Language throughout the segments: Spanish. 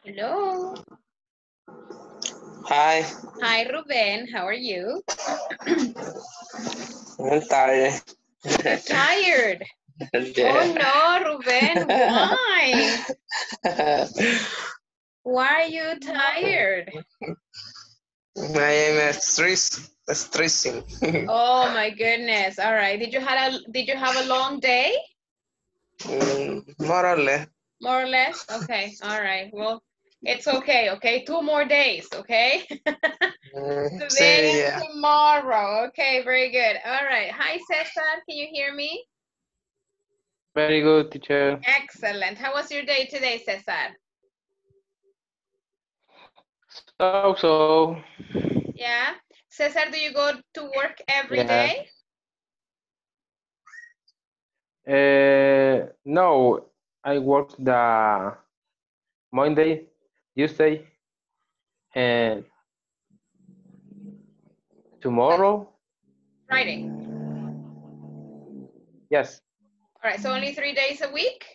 Hello. Hi, Hi, Ruben. How are you? I'm tired. You're tired. Yeah. Oh no, Ruben. Why? Why are you tired? I am stressing. Oh my goodness. All right. Did you have a long day? More or less. More or less? Okay. All right. Well, it's okay. Okay. 2 more days. Okay. Today Sí, and yeah. tomorrow. Okay. Very good. All right. Hi, Cesar. Can you hear me? Very good, teacher. Excellent. How was your day today, Cesar? So. Yeah. Cesar, do you go to work every Yes. day? No, I work the Monday, Tuesday, and tomorrow. Friday. Yes, All right. So only 3 days a week?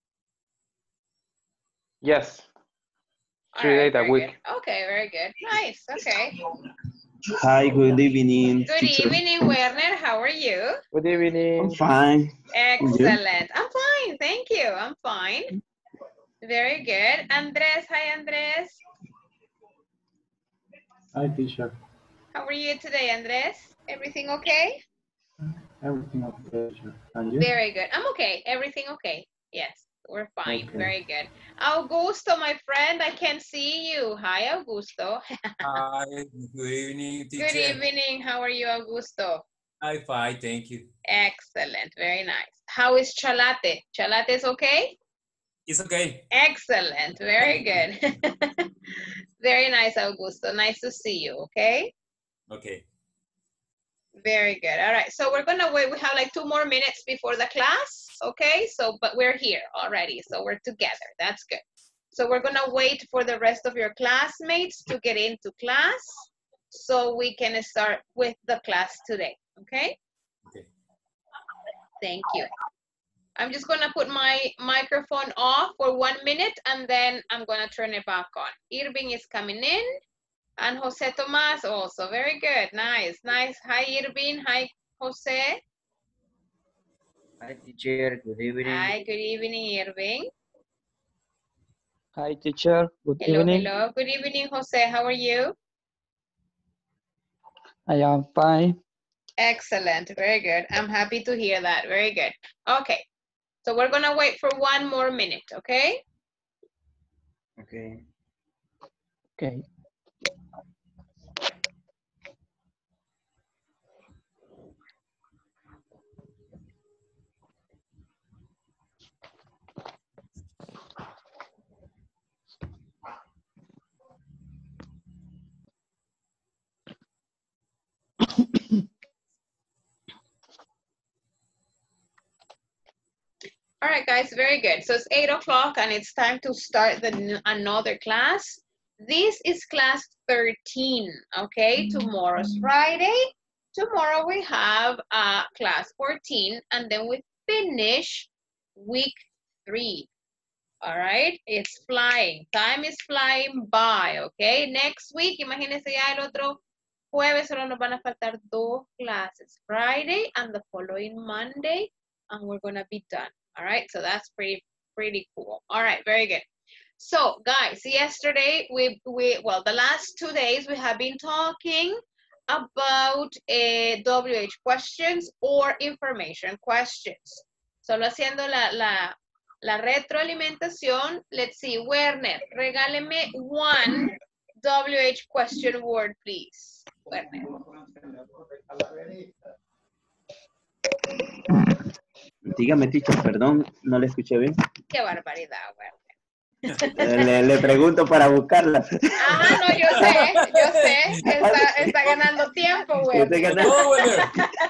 yes, All 3 right. days a Very good. week. Okay. Very good. Nice. Okay. Hi, good evening, Good teacher. evening, Werner. How are you? Good I'm evening. fine. And you? Excellent. I'm fine. Thank you. I'm fine. Very good. Andres. Hi, Andres. Hi, teacher. How are you today, Andres? Everything okay? Everything okay, teacher. And you? Very good. I'm okay. Everything okay? Yes, we're fine. Okay. Very good. Augusto, my friend, I can see you. Hi, Augusto. Hi, good evening, teacher. Good evening. How are you, Augusto? I'm fine, thank you. Excellent. Very nice. How is Chalate? Chalate is okay? It's okay. Excellent. Very good. Very nice, Augusto. Nice to see you, okay? Okay. Very good. All right. So we're going to wait. We have like 2 more minutes before the class, okay? So, but we're here already. So we're together. That's good. So we're going to wait for the rest of your classmates to get into class so we can start with the class today, okay? Okay. Thank you. I'm just going to put my microphone off for 1 minute and then I'm going to turn it back on. Irving is coming in and Jose Tomas also. Very good. Nice, nice. Hi, Irving. Hi, Jose. Hi, teacher. Good evening. Hi, good evening, Irving. Hi, teacher. Good Hello, evening. hello. Good evening, Jose. How are you? I am fine. Excellent. Very good. I'm happy to hear that. Very good. Okay. So we're going to wait for 1 more minute, okay? Okay. Okay. All right, guys, very good. So it's 8 o'clock and it's time to start another class. This is class 13, okay? Tomorrow's Friday. Tomorrow we have class 14 and then we finish week 3. All right, it's flying. Time is flying by, okay? Next week, imagínense ya el otro jueves solo nos van a faltar 2 clases. Friday and the following Monday, and we're gonna be done. All right, so that's pretty cool. All right, very good. So guys, yesterday well, the last 2 days we have been talking about WH questions or information questions. Solo haciendo la retroalimentación. Let's see, Werner, regáleme one WH question word, please. Werner. Dígame, teacher, perdón, no le escuché bien. Qué barbaridad, Werner. Le pregunto para buscarla. Ajá, no, yo sé. Está ganando tiempo, Werner. Oh, Werner.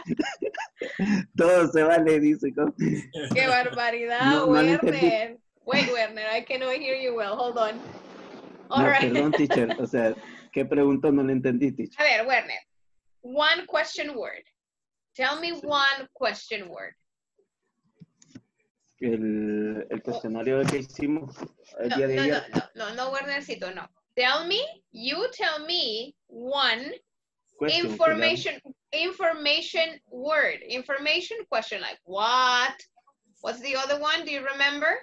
Todo se vale, dice. ¿Cómo? Qué barbaridad, No, no le entendí. Werner. Wait, Werner, I cannot hear you well. Hold on. All No, right. perdón, teacher. O sea, ¿qué preguntó? No le entendí, teacher. A ver, Werner. One question word. Tell me one question word. El cuestionario que hicimos el día de ayer. No, Wernercito, no. You tell me one Question, information word. Information question like what? What's the other one? Do you remember?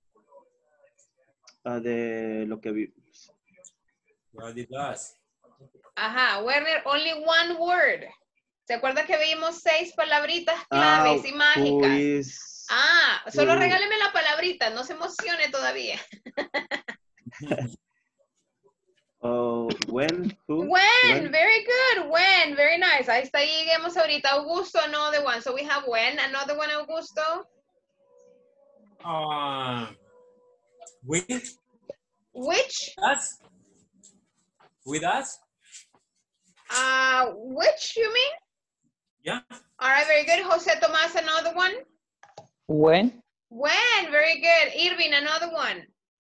De lo que vi. What it does. Ajá, Werner, only one word. ¿Se acuerda que vimos 6 palabritas claves y mágicas? Solo regáleme la palabrita, no se emocione todavía. When, who, when, very good, when, very nice. Ahí está, ahí lleguemos ahorita. Augusto, another one. So we have when, another one, Augusto. Which? Us? With us? Which, you mean? Yeah. All right, very good. Jose Tomas, another one. When? When, very good. Irving, another one.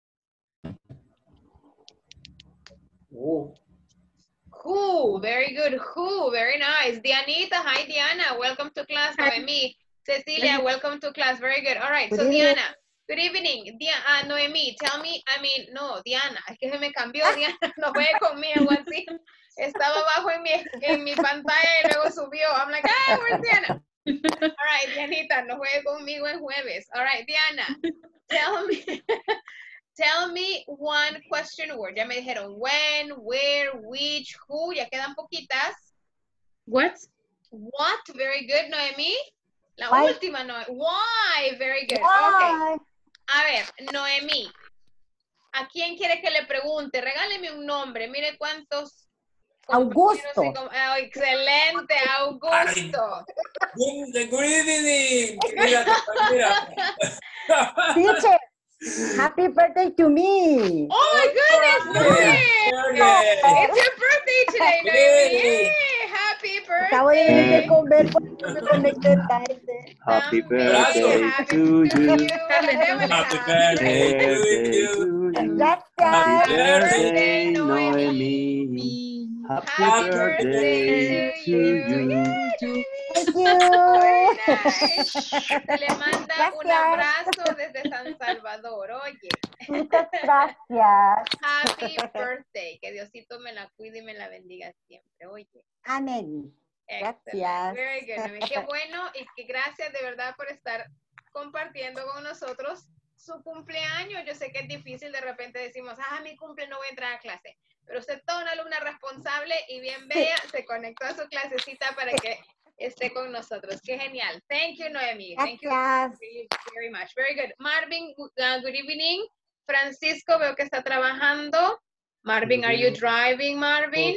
Who, very good. Who, very nice. Dianita, hi Diana, welcome to class. Noemi, Cecilia, welcome to class. Very good. All right, so Diana, good evening. Noemi, tell me, Diana, es que se me cambió, Diana, no juegue conmigo así. Estaba abajo en mi pantalla y luego subió. I'm like, where's Diana? All right, Dianita, no juegue conmigo en jueves. All right, Diana, tell me one question word. Ya me dijeron when, where, which, who. Ya quedan poquitas. What? What? Very good, Noemi. La Why? última, Noemi. Why? Very good. Why? Okay. A ver, Noemi. ¿A quién quiere que le pregunte? Regáleme un nombre. Mire cuántos. Augusto. Excelente, Augusto. Good evening, querida compañera. Teacher, happy birthday to me. Oh my goodness, it's your birthday today, Noemi. Happy Acabo de venir birthday. de comer porque me conecté tarde. Happy También, birthday to you. Happy birthday to you. Gracias. Birthday, Noemi. Happy birthday to you. Thank you. Very nice. Se le manda un Gracias. abrazo desde San Salvador, oye. Muchas gracias. Happy birthday. Que Diosito me la cuide y me la bendiga siempre, oye. Amén. Excellent. Gracias. Very good. Noemi. Qué bueno y que gracias de verdad por estar compartiendo con nosotros su cumpleaños. Yo sé que es difícil, de repente decimos, mi cumple, no voy a entrar a clase. Pero usted es toda una alumna responsable y bien bella, se conectó a su clasecita para que esté con nosotros. Qué genial. Thank you, Noemi. Thank you very, very much. Very good. Marvin, good evening. Francisco, veo que está trabajando. Marvin, are you driving, Marvin?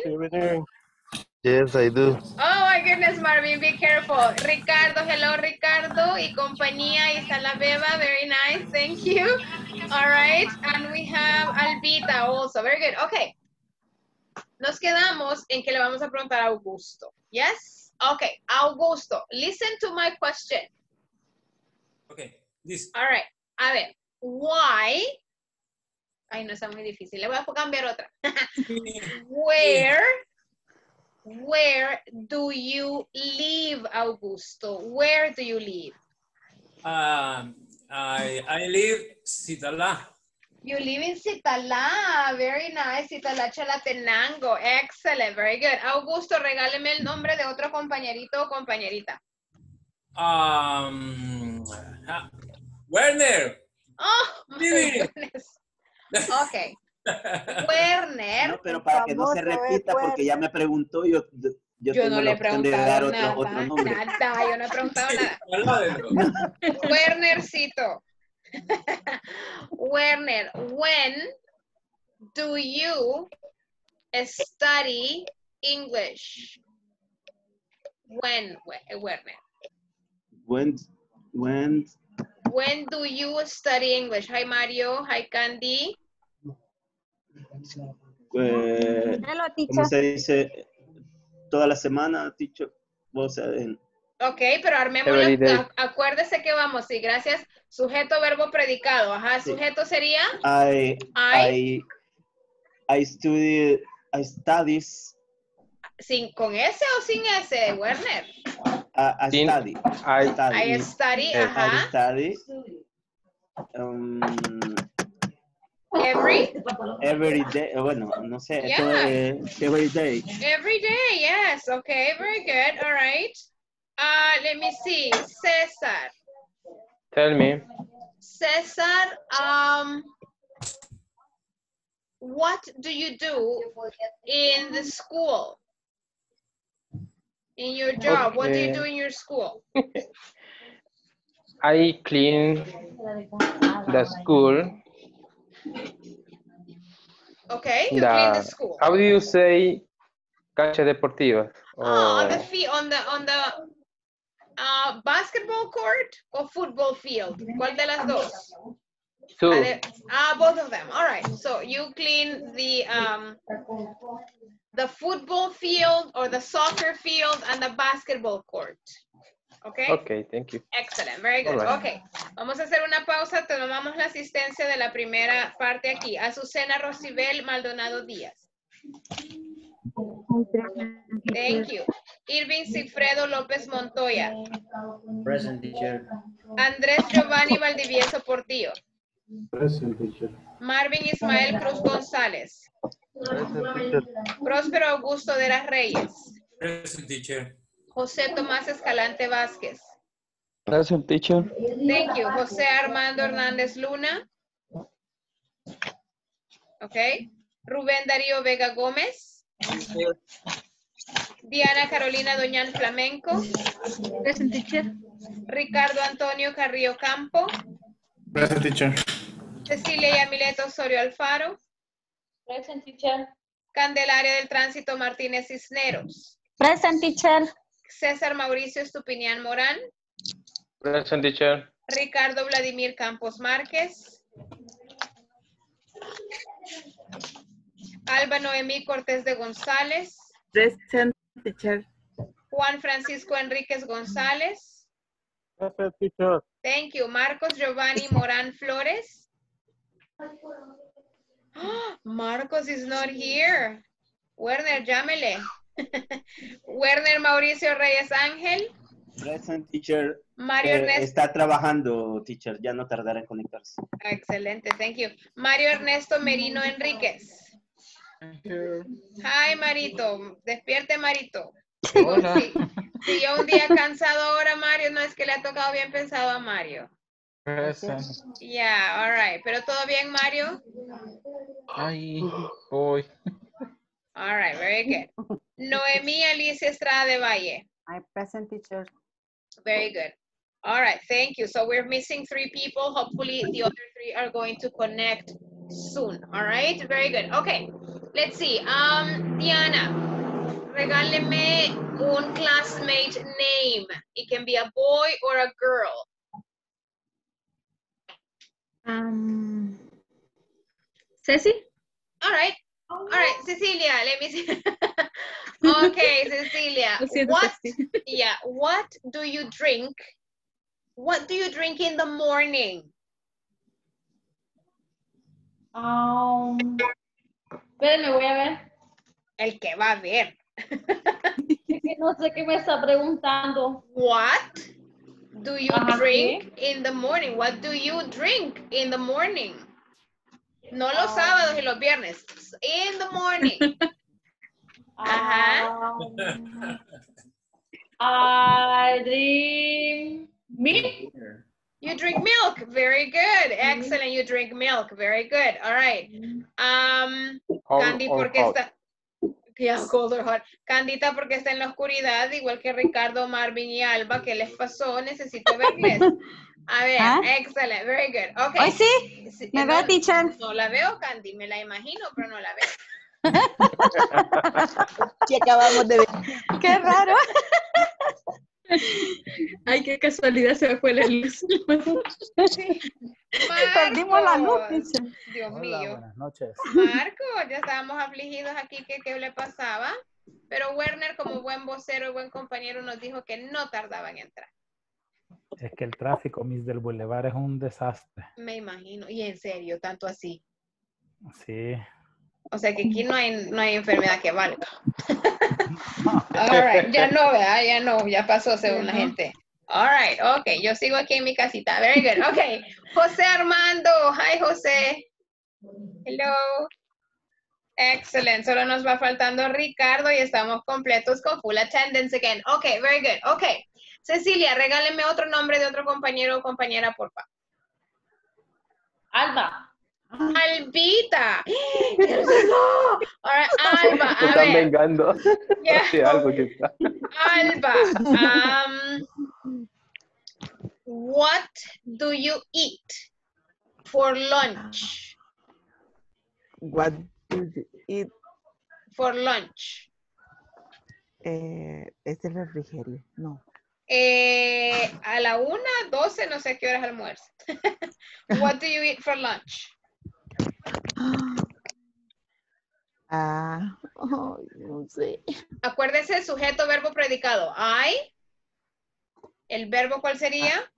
Yes, I do. Oh my goodness, Marvin, be careful. Ricardo, hello, Ricardo, y compañía, y está la beba, very nice, thank you. All right, and we have Albita also, very good, okay. Nos quedamos en que le vamos a preguntar a Augusto, yes? Okay, Augusto, listen to my question. Okay, this. All right, a ver, why? Ay, no, está muy difícil, le voy a cambiar otra. Where do you live, Augusto? Where do you live? I live Citala. You live in Citala. Very nice. Citala Chalatenango. Excellent. Very good. Augusto, regáleme el nombre de otro compañerito o compañerita. Werner. Oh, my goodness. Okay. Werner. No, pero para que no se repita, porque ya me preguntó, yo tengo no le la he opción de preguntado dar otro nombre. nada, yo no he preguntado nada. Wernercito. Werner, when do you study English? When, Werner? When do you study English? Hi, Mario. Hi, Candy. ¿Cómo se dice? Toda la semana, teacher. O sea, Ok, pero armémoslo. Acuérdese que vamos, sí, gracias. Sujeto, verbo, predicado. Ajá, sí. Sujeto sería. I studies. ¿Con S o sin S, Werner? I study. I study, ajá. I study Every day, bueno, no sé, Yeah. every day. Every day, yes. Okay, very good. All right. Let me see. Cesar. Tell me. Cesar, what do you do in the school? In your job, what do you do in your school? I clean the school. Okay, you clean the school. How do you say cancha deportiva? On the field, on the basketball court or football field? ¿Cuál de las dos? Two. Both of them. All right. So you clean the football field or the soccer field and the basketball court. Okay. Okay, thank you. Excellent. Very good. All right. Okay. Vamos a hacer una pausa. Tomamos la asistencia de la primera parte aquí. Azucena Rosibel Maldonado Díaz. Thank you. Irving Sigfredo López Montoya. Present, teacher. Andrés Giovanni Valdivieso Portillo. Present, teacher. Marvin Ismael Cruz González. Present, teacher. Próspero Augusto de las Reyes. Present, teacher. José Tomás Escalante Vázquez. Present, teacher. Thank you. José Armando Hernández Luna. Okay. Rubén Darío Vega Gómez. Diana Carolina Doñán Flamenco. Present, teacher. Ricardo Antonio Carrillo Campo. Present, teacher. Cecilia Yamilet Osorio Alfaro. Present, teacher. Candelaria del Tránsito Martínez Cisneros. Present, teacher. César Mauricio Estupinián Morán. Present, teacher. Ricardo Vladimir Campos Márquez. Alba Noemí Cortés de González. Present, teacher. Juan Francisco Enríquez González. Present, teacher. Thank you. Marcos Giovanni Morán Flores. Marcos is not here. Werner, llámele. Werner Mauricio Reyes Ángel. Present, teacher. Mario Ernesto. Está trabajando, teacher. Ya no tardará en conectarse. Excelente, thank you. Mario Ernesto Merino Enríquez. Hi, Marito. Despierte, Marito. Hola. Si yo un día cansado ahora, Mario, no es que le ha tocado bien pensado a Mario. Present. Yeah, all right. ¿Pero todo bien, Mario? Ay, voy. All right, very good. Noemí Alicia Estrada de Valle. I present, teacher. Very good. All right, thank you. So we're missing 3 people. Hopefully the other 3 are going to connect soon. All right, very good. Okay, let's see. Diana, regáleme un classmate name. It can be a boy or a girl. Ceci? All right. All right, Cecilia, let me see. Okay, Cecilia. What do you drink? What do you drink in the morning? Espérenme, voy a ver. El que va a ver. Es que no sé qué me está preguntando. What do you Ajá, drink in the morning? What do you drink in the morning? No los sábados y los viernes. In the morning. Ajá. I drink milk. You drink milk. Very good. Excellent. You drink milk. Very good. All right. Candy, porque está... Yeah, cold or hot. Candita, porque está en la oscuridad, igual que Ricardo, Marvin y Alba. ¿Qué les pasó? Necesito verles. A ver, excelente, very good. Okay. ¿Hoy sí? ¿Me ve, teacher? No la veo, Candy, me la imagino, pero no la veo. Sí, acabamos de ver. ¡Qué raro! Ay, qué casualidad, se me fue la luz. Sí. Perdimos la luz, teacher. Dios Hola, mío. buenas noches. Marco, ya estábamos afligidos aquí, que qué le pasaba. Pero Werner, como buen vocero y buen compañero, nos dijo que no tardaba en entrar. Es que el tráfico, Miss del Boulevard, es un desastre. Me imagino. Y en serio, tanto así. Sí. O sea que aquí no hay enfermedad que valga. All right. Ya no, ¿verdad? Ya no, ya pasó según la gente. All right, okay, yo sigo aquí en mi casita. Very good, okay. José Armando, hi José. Hello. Excellent, solo nos va faltando Ricardo y estamos completos con full attendance again. Okay, very good, okay. Cecilia, regáleme otro nombre de otro compañero o compañera, por favor. Alba. Albita. No. All right, Alba, Se a están ver. vengando. Yeah. Sí, algo que está. Alba, what do you eat for lunch? What do you eat? For lunch. Es el refrigerio, no. A la 1:12, no sé qué horas almuerzo. What do you eat for lunch? No sé. Acuérdese, sujeto, verbo, predicado. I. ¿El verbo cuál sería?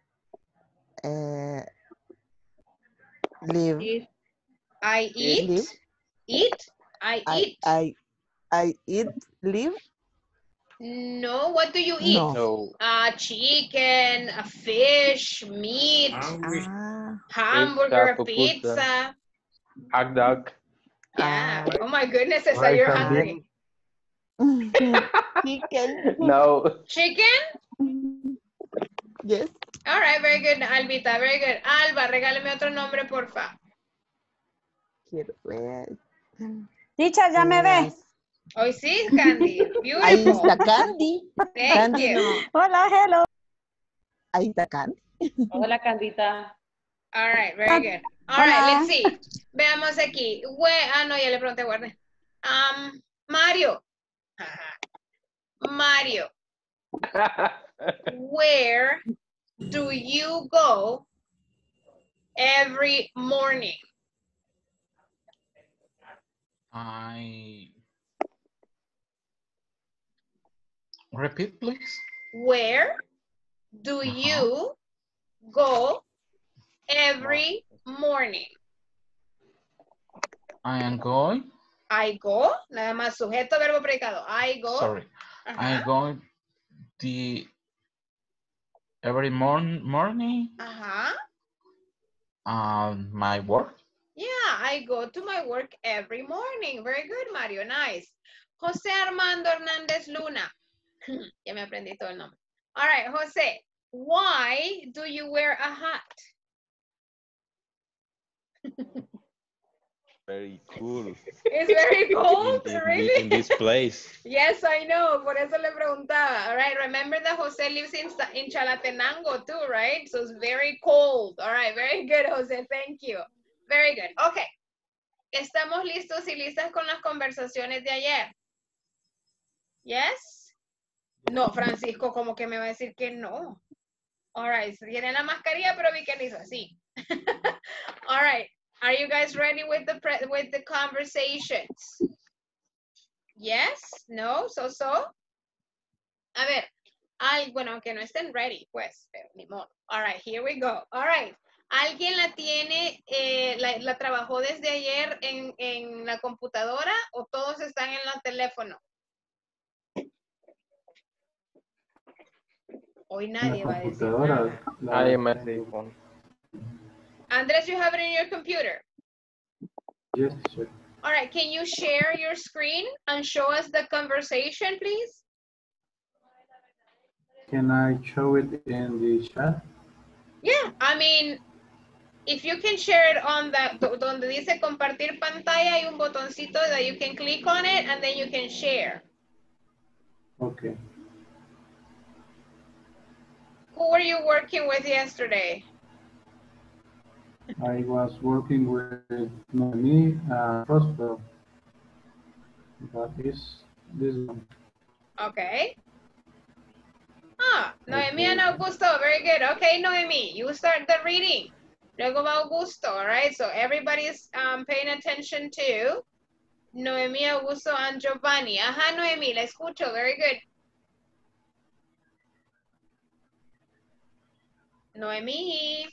Live. I eat. Live. Eat. I eat. I eat, live. No, what do you eat? No. Chicken, a fish, meat, hamburger, pizza. Hot dog. Yeah. Oh my goodness, Cesar, you're hungry. Chicken. No. Chicken? Yes. All right, very good, Albita, very good. Alba, regálame otro nombre, porfa. Quiero ver. Teacher, ¿ya me ves? Hoy sí, Candy. Beautiful. Ahí está Candy. Thank Candy, you. no. Hola, hello. Ahí está Candy. Hola, Candita. All right, very good. All right, let's see. Veamos aquí. No, ya le pregunté a Warner. Mario. Mario. Where do you go every morning? Repeat, please. Where do you go every morning? I am going. I go, nada más sujeto, verbo, predicado. I go. Sorry. I go every morning. My work. Yeah, I go to my work every morning. Very good, Mario. Nice. José Armando Hernández Luna. Ya me aprendí todo el nombre. All right, José. Why do you wear a hat? Very cool. It's very cold, really? In this place. Yes, I know. Por eso le preguntaba. All right, remember that José lives in Chalatenango too, right? So it's very cold. All right, very good, José. Thank you. Very good. Okay. ¿Estamos listos y listas con las conversaciones de ayer? Yes? No, Francisco, como que me va a decir que no. All right, tiene la mascarilla, pero vi que le hizo así. All right. Are you guys ready with the conversations? Yes? No? So? A ver. Bueno, aunque no estén ready, pues, pero ni modo. All right, here we go. All right. ¿Alguien la tiene, la trabajó desde ayer en la computadora o todos están en el teléfono? Hoy nadie va a decir nada. I am at the phone. Andres, you have it in your computer? Yes, sir. All right, can you share your screen and show us the conversation, please? Can I show it in the chat? Yeah, I mean, if you can share it on donde dice compartir pantalla, hay un botoncito that you can click on it and then you can share. Okay. Who were you working with yesterday? I was working with Noemi Prospero. That is this one. Okay. Noemi and Augusto, very good. Okay, Noemi, you start the reading. Luego va Augusto, all right? So everybody's paying attention to Noemi, Augusto, and Giovanni. Ajá, Noemi, la escucho, very good. Noemi.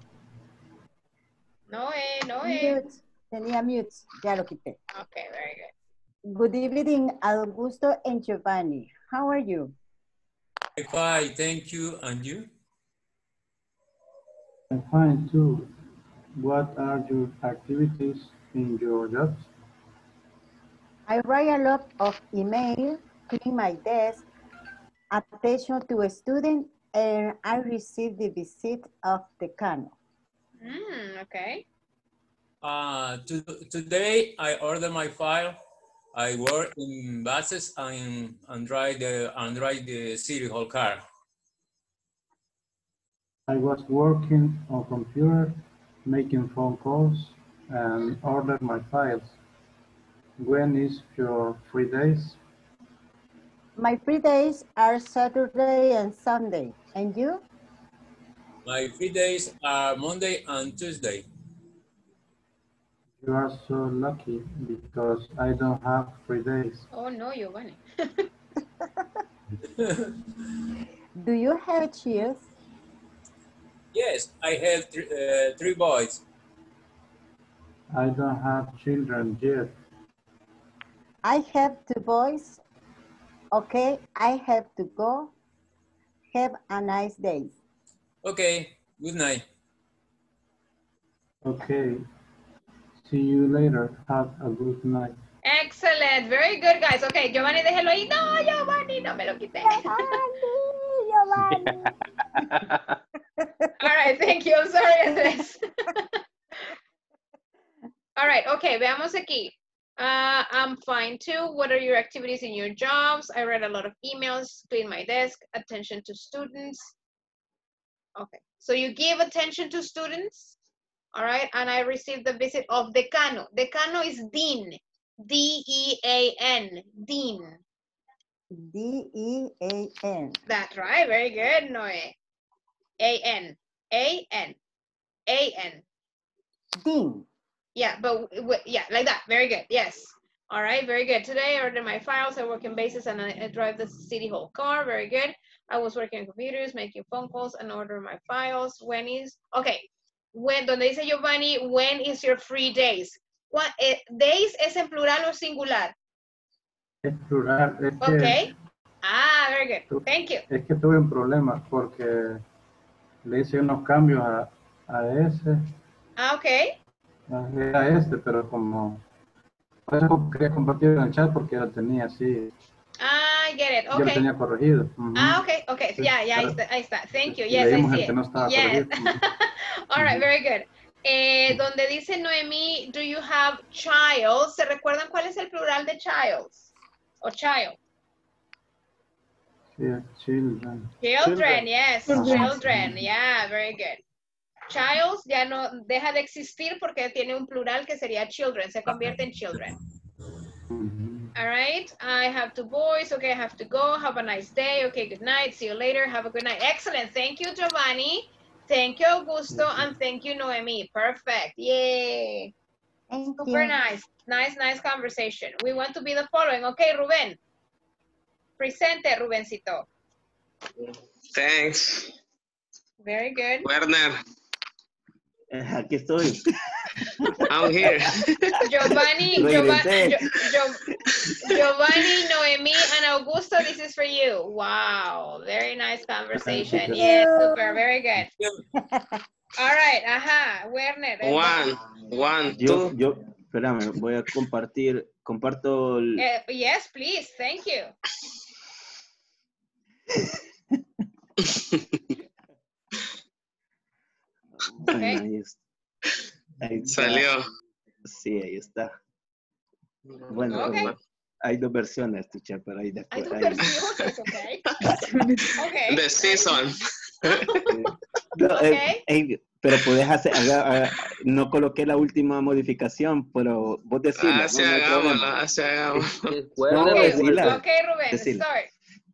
Noé. Mute. Tenía mute. Ya lo quité. Okay, very good. Good evening, Augusto and Giovanni. How are you? Fine, thank you. And you? I'm fine too. What are your activities in your jobs? I write a lot of email, clean my desk, attention to a student, and I receive the visit of the Decano. Okay. Today I order my file. I work in buses and drive the city hall car. I was working on computer, making phone calls, and order my files. When is your free days? My free days are Saturday and Sunday. And you? My free days are Monday and Tuesday. You are so lucky because I don't have free days. Oh no, Giovanni. Do you have cheers? Yes, I have three boys. I don't have children yet. I have 2 boys. Okay, I have to go. Have a nice day. Okay, good night. Okay. See you later. Have a good night. Excellent. Very good, guys. Okay, Giovanni, déjelo ahí. No, Giovanni, no me lo quité. Giovanni. All right, thank you. I'm sorry, Andres. All right, okay, veamos aquí. I'm fine too. What are your activities in your jobs? I read a lot of emails, clean my desk, attention to students. Okay, so you give attention to students, all right, and I received the visit of Decano. Decano is Dean, D-E-A-N, Dean. D-E-A-N. That's right, very good, Noe. A-N, A-N, A-N. Dean. Yeah, but yeah, like that. Very good. Yes. All right. Very good. Today I ordered my files. I work in bases and I drive the city hall car. Very good. I was working on computers, making phone calls and order my files. When is, okay. When, donde dice Giovanni, when is your free days? What, days es en plural o singular? Es plural. Es que, Okay. Ah, very good. Thank you. Es que tuve un problema porque le hice unos cambios a ese. Ah, okay. Era este, pero como por eso quería compartir en el chat porque lo tenía así. I get it. Yo lo Okay. tenía corregido. Ah, okay, okay. Sí, Yeah, pero ahí está. Thank you. Yes, I leímos see el it. que no estaba Yes. corregido. All right, very good. Donde dice Noemí, do you have child? ¿Se recuerdan cuál es el plural de childs? O child. Sí, children. Children, yes. Children. Children, yeah, very good. Childs ya no deja de existir porque tiene un plural que sería children. Se convierte en children. All right, I have 2 boys. Okay, I have to go. Have a nice day. Okay, good night. See you later. Have a good night. Excellent. Thank you, Giovanni. Thank you, Augusto. And thank you, Noemi. Perfect. Yay. Super nice. Nice conversation. We want to be the following. Okay, Ruben. Presente, Rubencito. Thanks. Very good. Werner, Aquí estoy. I'm here. Giovanni, Regresé. Giovanni, Noemi, and Augusto, this is for you. Wow, very nice conversation. Yes, super, very good. All right, ajá, Werner. One, two. Yo, espérame, voy a comparto el... Yes, please, thank you. Bueno, ahí está. Salió. Sí, ahí está. Bueno, Okay. hay 2 versiones, teacher, pero ahí Hay después... 2 ahí- versiones, okay. Okay. The season. No, Okay. pero puedes hacer, no coloqué la última modificación, pero vos decirlo. Así no hay hagámoslo, problema. así hagámoslo. No, Okay, decila. okay, Ruben, Decila. start.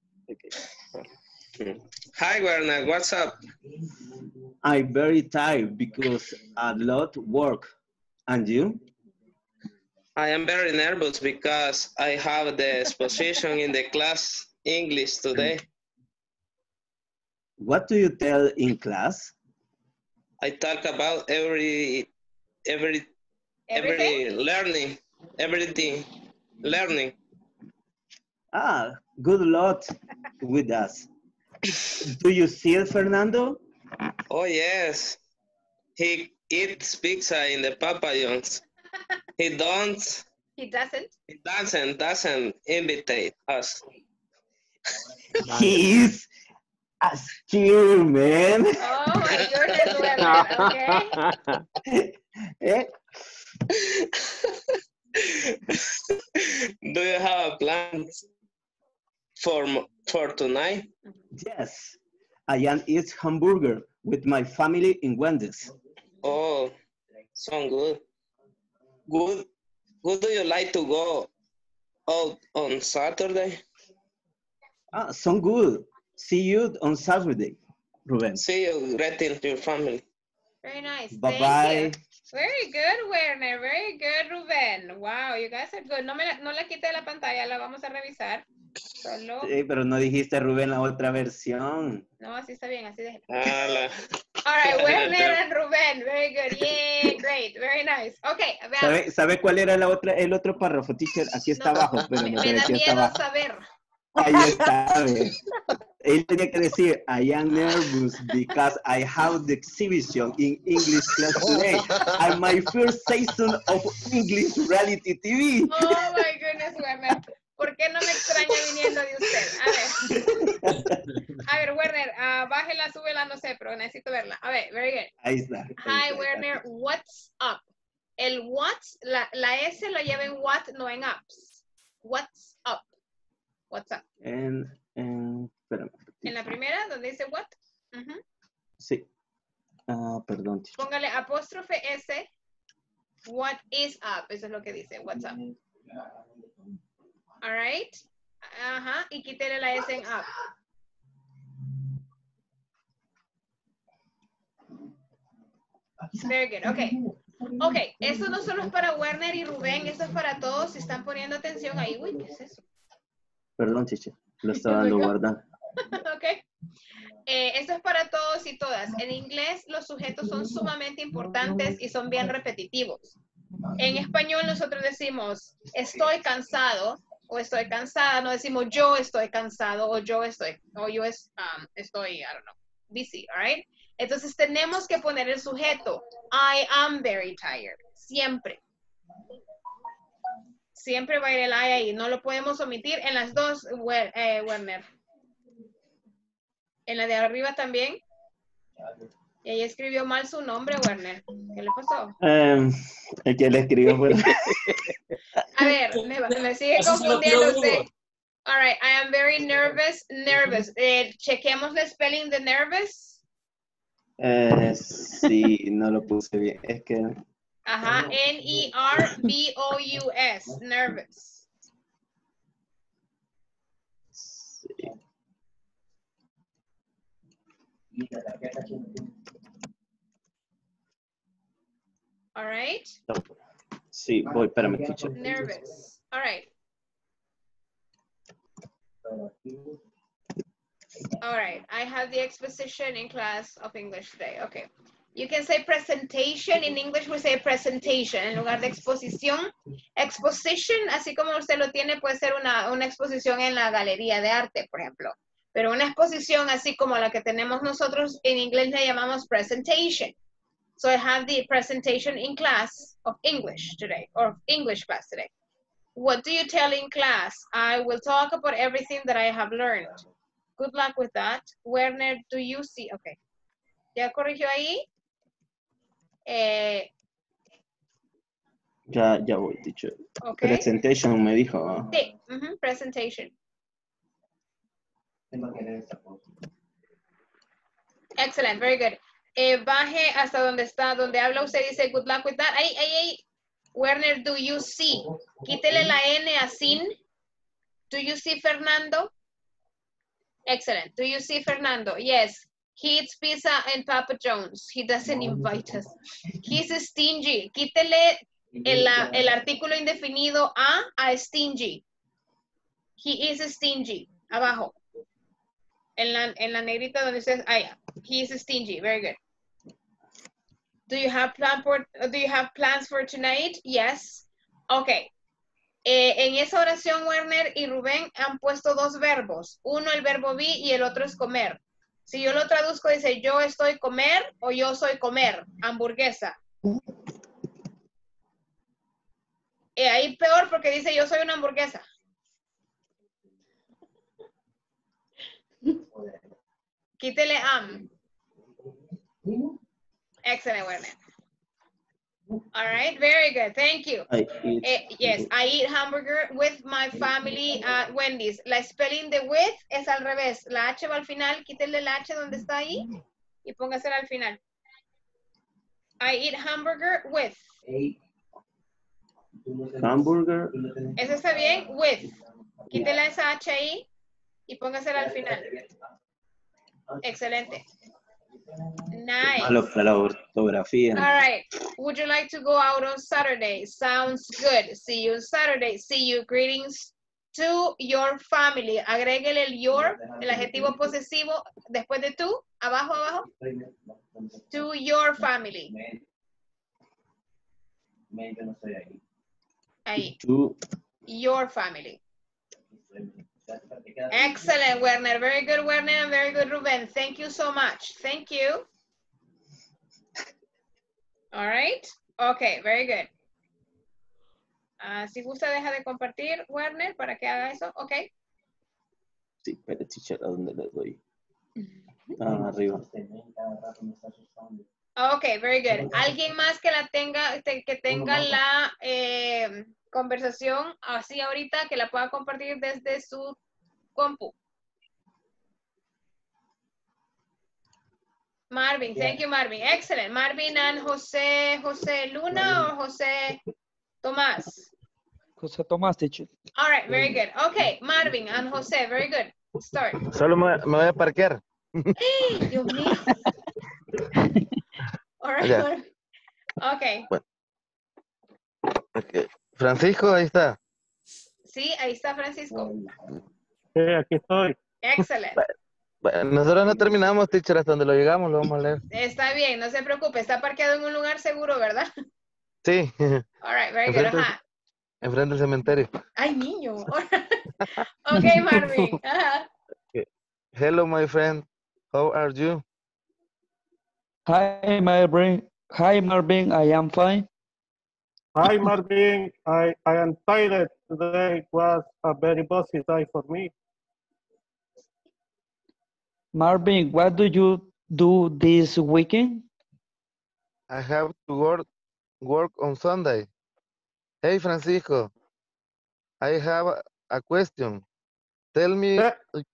Hi, Werner, what's up? I'm very tired because a lot work. And you? I am very nervous because I have the exposition in the class English today. What do you tell in class? I talk about everything learning, everything learning. Ah, good luck with us. Do you see it, Fernando? Oh, yes. He eats pizza in the Papa John's. He doesn't invite us. He is a steer, man. Oh my goodness, Werner, okay. Eh? Do you have a plan for tonight? Yes, I am eat hamburger with my family in Wendy's. Oh, sound good. Good. Would you like to go out on Saturday? Ah, so good. See you on Saturday, Ruben. See you. Greetings to your family. Very nice. Bye-bye. Thank you. Very good, Werner. Very good, Ruben. Wow, you guys are good. No la quite de la pantalla, la vamos a revisar. Solo. Sí, pero no dijiste, Rubén, la otra versión. No, así está bien, así déjelo. All right, Werner and Ruben. Very good. Yeah, great. Very nice. Okay, veamos. ¿Sabe cuál era el otro párrafo, teacher? Aquí está abajo, pero no Me da aquí está miedo abajo. saber. Ahí está, él tenía que decir, I am nervous because I have the exhibition in English class today. And my first season of English reality TV. Oh my goodness, Werner. ¿Por qué no me extraña viniendo de usted? A ver, Werner, bájela, súbela, no sé, pero necesito verla. A ver, very good. Ahí está. Hi, Werner, what's up? El what's, la S la lleva en what, no en ups. What's up? What's up? Espérame. En la primera, donde dice what. Sí. Perdón. Póngale apóstrofe S. What is up? Eso es lo que dice. What's up? All right. Ajá. Y quítele la S en up. Very good. Okay. Okay. Eso no solo es para Werner y Rubén. Eso es para todos. Si están poniendo atención ahí. Uy, ¿qué es eso? Perdón, chiche. Lo estaba dando guardar. Ok. Esto es para todos y todas. En inglés los sujetos son sumamente importantes y son bien repetitivos. En español nosotros decimos estoy cansado o estoy cansada. No decimos yo estoy cansado o yo estoy, I don't know, busy, all right? Entonces tenemos que poner el sujeto. I am very tired. Siempre. Siempre va a ir el I ahí. No lo podemos omitir en las dos, Werner. En la de arriba también. Y ahí escribió mal su nombre, Werner. ¿Qué le pasó? El que le escribió fue... A ver, me sigue confundiendo usted. All right, I am very nervous. Nervous. Chequemos el spelling de nervous. Sí, no lo puse bien. Es que... Ajá, N-E-R-V-O-U-S, nervous. Sí. All right. Sí, voy, espérame, teacher. Nervous. All right. All right, I have the exposition in class of English today. Okay. You can say presentation. In English we say presentation. En lugar de exposición. Exposition, así como usted lo tiene, puede ser una exposición en la galería de arte, por ejemplo. Pero una exposición así como la que tenemos nosotros, en inglés le llamamos presentation. So I have the presentation in class of English today, or English class today. What do you tell in class? I will talk about everything that I have learned. Good luck with that. Werner, do you see? Okay. ¿Ya corrigió ahí? Ya voy, teacher. Okay. Presentation me dijo. Sí, presentation. Excellent, very good. Baje hasta donde está, donde habla usted, dice good luck with that. Ahí. Werner, do you see? Quítele la N a sin. Do you see Fernando? Excellent. Do you see Fernando? Yes. He eats pizza and Papa John's. He doesn't invite us. He's stingy. Quítele el artículo indefinido a stingy. He is stingy. Abajo. En la negrita donde dice, he is stingy. Very good. Do you have plans for tonight? Yes. Okay. En esa oración, Werner y Rubén han puesto dos verbos. Uno, el verbo be, y el otro es comer. Si yo lo traduzco, dice yo estoy comer o yo soy comer, hamburguesa. Ahí peor porque dice yo soy una hamburguesa. Quítele am. Excellent, Werner. All right, very good. Thank you. Yes, I eat hamburger with my family at Wendy's. La spelling de with es al revés. La H va al final, quítele la H donde está ahí y póngasela al final. I eat hamburger with. Hamburger. Eso está bien, with. Quítele esa H ahí y póngasela al final. Excelente. Nice. Malo para la ortografía. All right. Would you like to go out on Saturday? Sounds good. See you Saturday. See you. Greetings to your family. Agréguele el your, el adjetivo posesivo, después de tú, abajo, abajo. To your family. Ahí. To Your family. Excellent, Werner. Very good, Werner, and very good, Ruben. Thank you so much. Thank you. All right. Okay, very good. Si gusta, deja de compartir, Werner, para que haga eso. Okay. Sí, pero teacher, ¿a dónde le doy? Arriba. Okay, very good. ¿Alguien más que la tenga, que tenga la conversación así ahorita, que la pueda compartir desde su compu? Marvin, thank you, Marvin. Excellent. Marvin and Jose Luna or Jose Tomás? Jose Tomás, teacher. All right, very good. Okay, Marvin and Jose, very good. Start. Solo me voy a parquear. Dios mío. All right. Ya. Okay. Bueno. Okay. Francisco, ahí está. Sí, ahí está Francisco. Sí, aquí estoy. Excellent. Bueno, nosotros no terminamos, teacher, hasta donde lo llegamos, lo vamos a leer. Está bien, no se preocupe. Está parqueado en un lugar seguro, ¿verdad? Sí. All right, very good. Ajá. Enfrente del cementerio. Ay, niño. Okay, Marvin. Ajá. Hello, my friend. How are you? Hi, Marvin. Hi, Marvin. I am fine. Hi, Marvin. I am tired. Today was a very busy day for me. Marvin, what do you do this weekend? I have to work on Sunday. Hey, Francisco. I have a question. Tell me.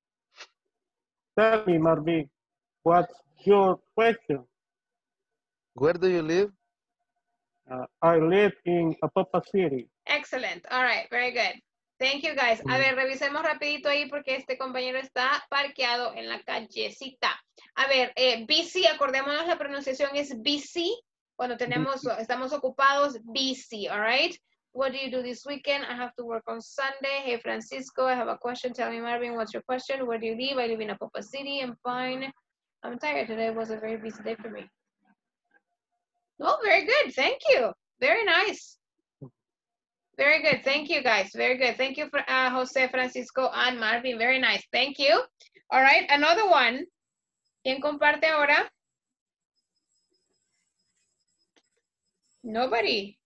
Tell me, Marvin, what's your question? Where do you live? I live in Apapa City. Excellent. All right, very good. Thank you, guys. A ver, revisemos rapidito ahí porque este compañero está parqueado en la callecita. A ver, busy, acordémonos, la pronunciación es busy. Cuando estamos ocupados, busy, all right? What do you do this weekend? I have to work on Sunday. Hey, Francisco, I have a question. Tell me, Marvin, what's your question? Where do you live? I live in Apapa City. I'm fine. I'm tired. Today was a very busy day for me. Oh, very good. Thank you. Very nice. Very good. Thank you, guys. Very good. Thank you, for, Jose, Francisco, and Marvin. Very nice. Thank you. All right. Another one. ¿Quién comparte ahora? Nobody.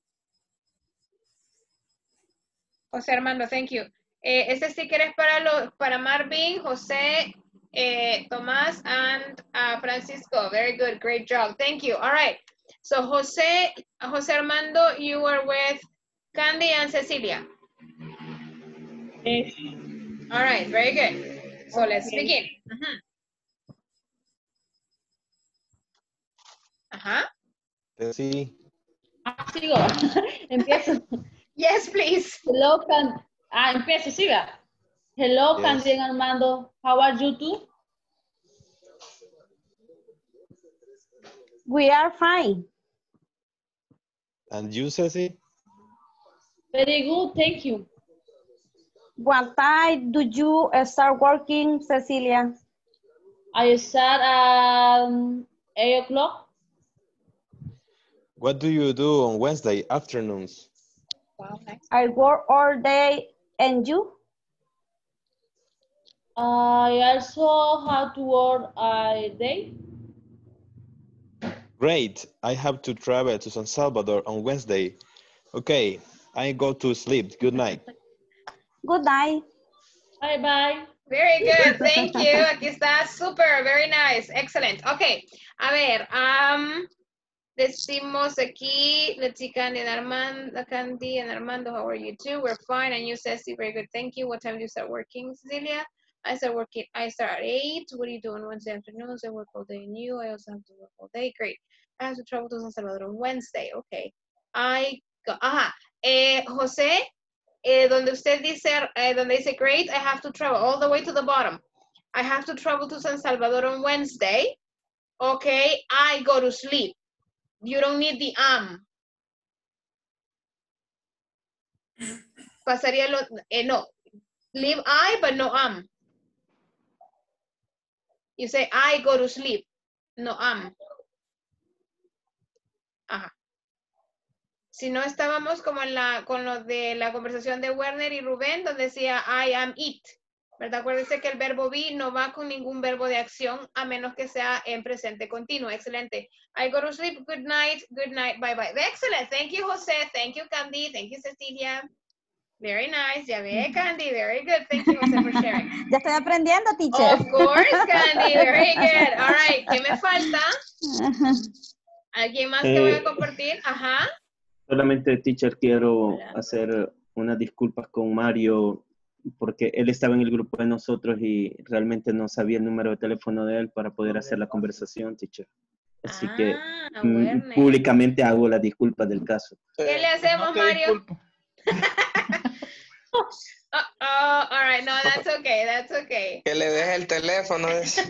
José Armando, thank you. Este sticker es para Marvin, José, Tomás, and Francisco. Very good. Great job. Thank you. All right. So, José Armando, you are with Candy and Cecilia. Yes. All right. Very good. So, let's begin. Ajá. Sí. Sigo. Empiezo. Yes, please. Hello, empiezo, siga. Hello, Yes. Candy and Armando. How are you too? We are fine. And you, Ceci? Very good, thank you. What time do you start working, Cecilia? I start at 8 o'clock. What do you do on Wednesday afternoons? Wow, nice. I work all day, and you? I also have to work a day. Great. I have to travel to San Salvador on Wednesday. Okay, I go to sleep. Good night. Good night. Bye-bye. Very good, thank you. Aquí está, super, very nice, excellent. Okay, a ver, decimos aquí, let's see, Candy and Armando, how are you too? We're fine, and you, Ceci, very good, thank you. What time do you start working, Cecilia? I start at 8. What are you doing Wednesday afternoons? I work all day and you, I also have to work all day, great. I have to travel to San Salvador on Wednesday, okay. José, donde usted dice, donde dice great, I have to travel all the way to the bottom. I have to travel to San Salvador on Wednesday. Okay, I go to sleep. You don't need the Pasaría no. Leave I, but no You say I go to sleep. No Ajá. Si no, estábamos como con lo de la conversación de Werner y Rubén, donde decía I am it, ¿verdad? Acuérdense que el verbo be no va con ningún verbo de acción, a menos que sea en presente continuo. Excelente. I go to sleep. Good night, bye bye. Excellent. Thank you, José. Thank you, Candy. Thank you, Cecilia. Very nice. Ya ve, Candy. Very good. Thank you, José, for sharing. Ya estoy aprendiendo, teacher. Of course, Candy. Very good. All right. ¿Qué me falta? ¿Alguien más que voy a compartir? Ajá. Solamente, teacher, quiero hacer unas disculpas con Mario porque él estaba en el grupo de nosotros y realmente no sabía el número de teléfono de él para poder hacer la conversación, teacher. Así que públicamente hago las disculpas del caso. ¿Qué le hacemos, Mario? All right, no, that's okay. Que le deje el teléfono.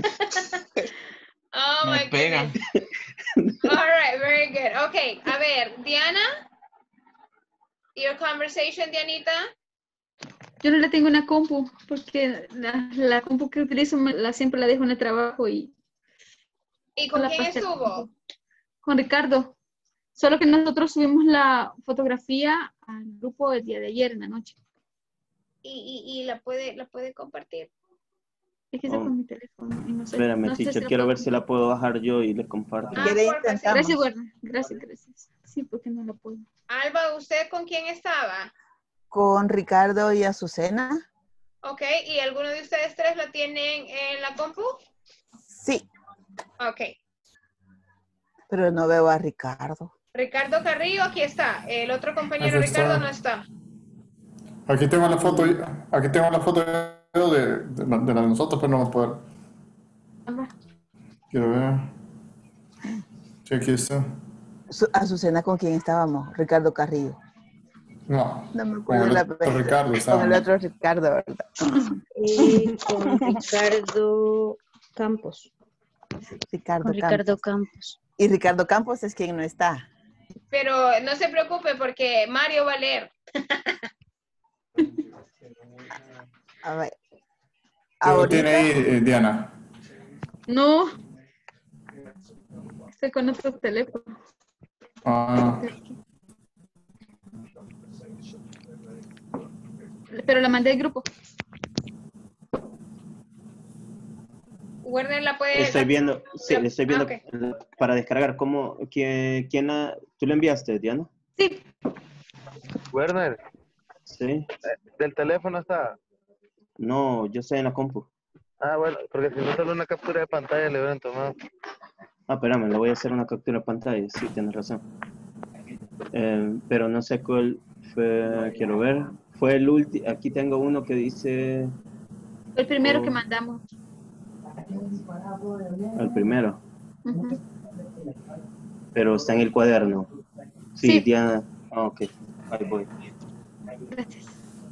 Oh, Me pegan. All right, very good. Okay, a ver, Diana, your conversation, Dianita. Yo no le tengo una compu, porque la compu que utilizo siempre la dejo en el trabajo y... ¿Y con quién estuvo? Con Ricardo. Solo que nosotros subimos la fotografía al grupo el día de ayer en la noche. ¿Y la puede compartir? Es que está con mi teléfono y no sé. Espérame, no sé teacher, si quiero ver si la puedo bajar yo y le comparto. Gracias, Werner. Gracias. Sí, porque no la puedo. Alba, ¿usted con quién estaba? Con Ricardo y Azucena. Ok, ¿y alguno de ustedes tres la tienen en la compu? Sí. Ok. Pero no veo a Ricardo. Ricardo Carrillo, aquí está. El otro compañero Aquí está. Ricardo no está. Aquí tengo la foto de la de nosotros, pero no me puedo. Quiero ver. Sí, aquí está. Azucena, ¿con quién estábamos? Ricardo Carrillo. No. No me Con acuerdo el la otro vez. Ricardo Con estábamos. el otro Ricardo, ¿verdad? Con Ricardo Campos. Ricardo Campos. Y Ricardo Campos es quien no está. Pero no se preocupe porque Mario va a leer. A ver. ¿Lo tiene ahí, Diana? No. Estoy con otro teléfono. Pero la mandé al grupo. Werner la puede... Estoy viendo, sí, estoy viendo ok. para descargar. ¿Quién la enviaste, Diana? Sí. Werner, Sí. ¿del teléfono está? No, yo estoy en la compu. Ah, bueno, porque si no solo una captura de pantalla le hubieran tomado. Ah, espérame, le voy a hacer una captura de pantalla. Sí, tienes razón. Pero no sé cuál fue, quiero ver. Fue el último, aquí tengo uno que dice... El primero que mandamos. El primero. Pero está en el cuaderno. Sí, Diana. Ah, ok, ahí voy. Gracias.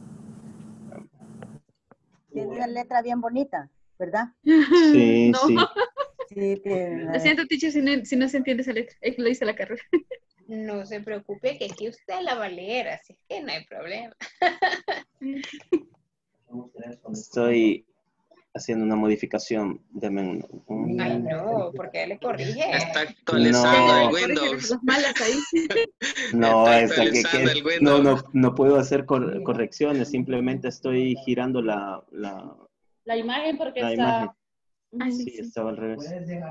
Tiene una letra bien bonita, ¿verdad? Sí, No. sí. Sí, tiene. Lo siento, teacher, si no se entiende esa letra. Es que lo hice la carrera. No se preocupe que aquí usted la va a leer, así que no hay problema. Estoy haciendo una modificación. Deme Ay, no, porque le corrige. Está actualizando el Windows. Las malas ahí. No, Está es que, actualizando el no, Windows. no puedo hacer correcciones, simplemente estoy girando la imagen porque imagen. está... Sí, estaba al revés.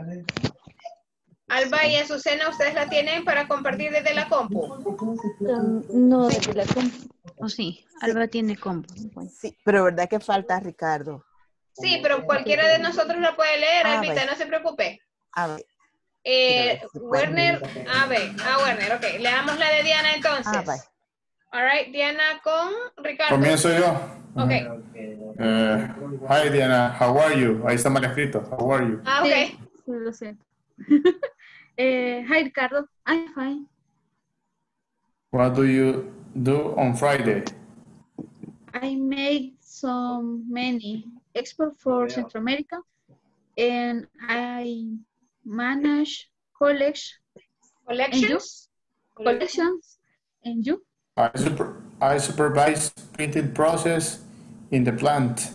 Alba y Azucena, ¿ustedes la tienen para compartir desde la compu? No, desde la compu. Oh, sí, Alba tiene compu. Sí, pero ¿verdad que falta Ricardo? Sí, pero cualquiera de nosotros la puede leer, Albita, vaya. no se preocupe. A ver. Quiero ver si puede. Werner, Werner, ok. Leamos la de Diana entonces. Vaya. All right, Diana con Ricardo. Comienzo yo. Ok. Hi Diana, how are you? Ahí está mal escrito. How are you? Ah, ok. Sí, lo siento. Hi, Ricardo. I'm fine. What do you do on Friday? I make some many export for Central America, and I manage collections. And you? I supervise printing process in the plant.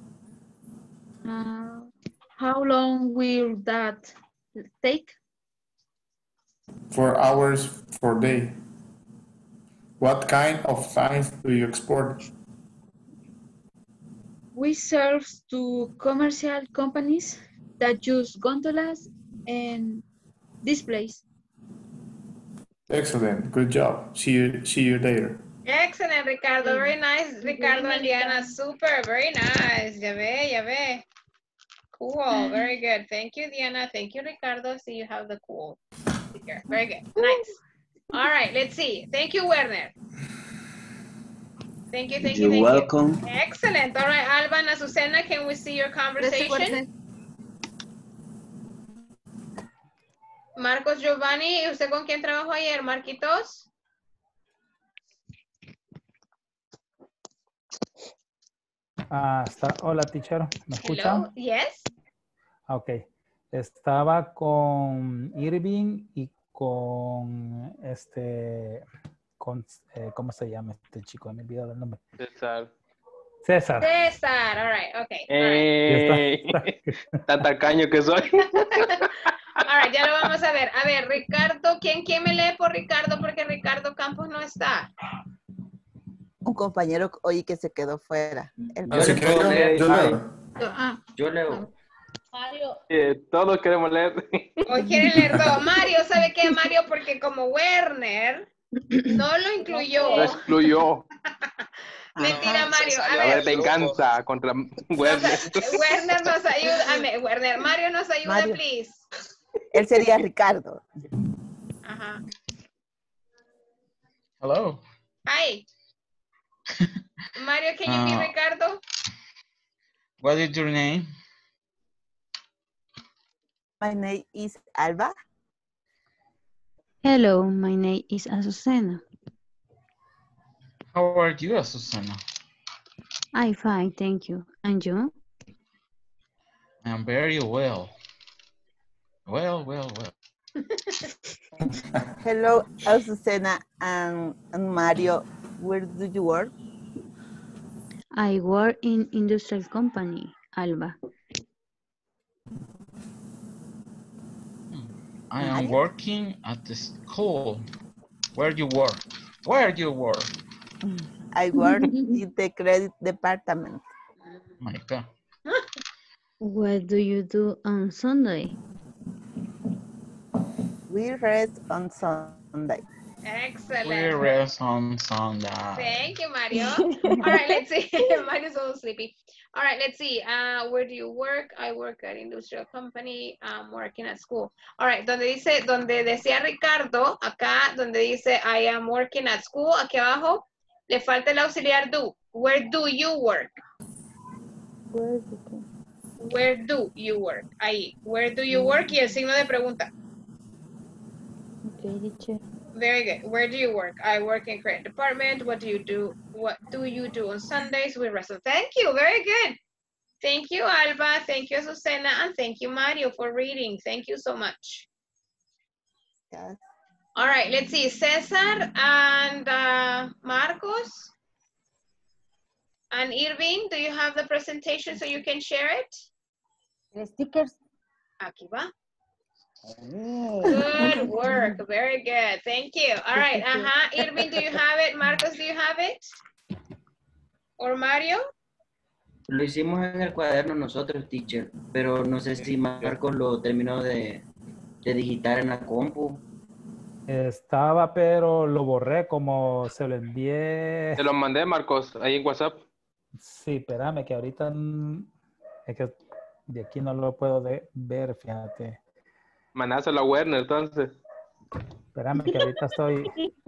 How long will that take? 4 hours per day. What kind of signs do you export? We serve to commercial companies that use gondolas and displays. Excellent, good job. See you later. Excellent, Ricardo. Very nice, Ricardo and Diana. Super, very nice. Ya ve. Cool, very good. Thank you, Diana. Thank you, Ricardo. See, you have the cool sticker. Very good, nice. All right, let's see. Thank you, Werner. Thank you. You're welcome. Excellent. All right, Alba and Azucena, can we see your conversation? Marcos Giovanni, ¿usted con quién trabajó ayer, Marquitos? Hola, teacher. ¿Me escuchan? Hello, yes. Ok. Estaba con Irving y con ¿cómo se llama este chico? Me he olvidado el nombre. César. César, all right, okay. Tan tacaño que soy. All right, ya lo vamos a ver. A ver, Ricardo, ¿quién me lee por Ricardo? Porque Ricardo Campos no está. Un compañero hoy que se quedó fuera. Yo leo. Mario. Todos queremos leer. Hoy quieren leer todo. Mario, ¿sabe qué, Mario? Porque como Werner no lo incluyó. Lo excluyó. Mentira, Mario. A ver, ver. venganza contra Werner. Werner nos ayuda. Werner, Mario nos ayuda, Mario. please. Él sería Ricardo. Ajá. Hello. Hi. Mario, can you be Ricardo? What is your name? My name is Alba. Hello, my name is Azucena. How are you, Susana? I'm fine, thank you. And you? I'm very well. Well. Hello, Azucena and Mario. Where do you work? I work in industrial company, Alba. I am working at the school. Where you work? Where you work? I work in the credit department. My God. What do you do on Sunday? We rest on Sunday. Excellent. We rest on Sunday. Thank you, Mario. All right, let's see. Mario's a little sleepy. All right, let's see. Where do you work? I work at industrial company. I'm working at school. All right, donde decía Ricardo, acá donde dice I am working at school, aquí abajo, le falta el auxiliar do. Where do you work? Where do you work? Ahí. Where do you work? Y el signo de pregunta. Okay, teacher. Very good. Where do you work? I work in credit department. What do you do? What do you do on Sundays? We wrestle. Thank you. Very good. Thank you, Alba. Thank you, Azucena. And thank you, Mario, for reading. Thank you so much. Yes. All right. Let's see. Cesar and Marcos. And Irving, do you have the presentation so you can share it? The stickers. Aquí va. Good work. Very good. Thank you. All right. Irving, do you have it? Marcos, do you have it? Or Mario? Lo hicimos en el cuaderno nosotros, teacher, pero no sé si Marcos lo terminó de digitar en la compu. Estaba, pero lo borré como se lo envié. Te lo mandé, Marcos, ahí en WhatsApp. Sí, espérame, que ahorita es que de aquí no lo puedo ver, fíjate. Mandáselo a Werner, entonces. Espérame, que ahorita estoy...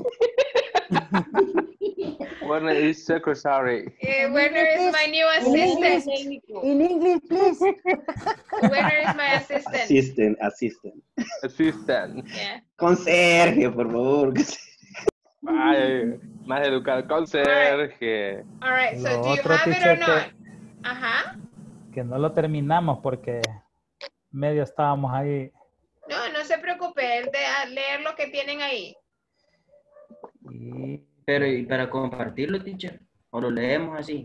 Werner is secretary. Werner is my new assistant. In English, please. Werner is my assistant. Assistant. Yeah. Conserje, por favor. Ay, más educado. Conserje. All right, so do you have it or not? Que no lo terminamos porque medio estábamos ahí. No se preocupe, es de leer lo que tienen ahí. Pero, ¿y para compartirlo, teacher? ¿O lo leemos así?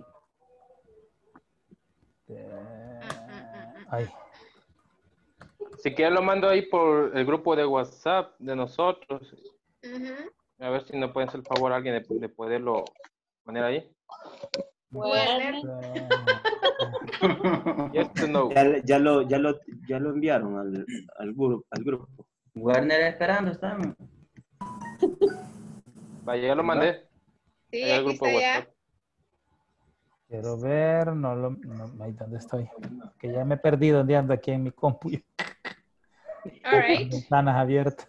Ay. Si quieres lo mando ahí por el grupo de WhatsApp de nosotros. A ver si nos pueden hacer el favor a alguien de poderlo poner ahí. Ya lo enviaron al grupo. Werner esperando, estamos. Vaya, ya lo mandé. Sí, ahí al aquí grupo está de WhatsApp. ya. Quiero ver, ahí donde estoy. Que ya me he perdido donde ando aquí en mi compu. All right. Ventanas abiertas.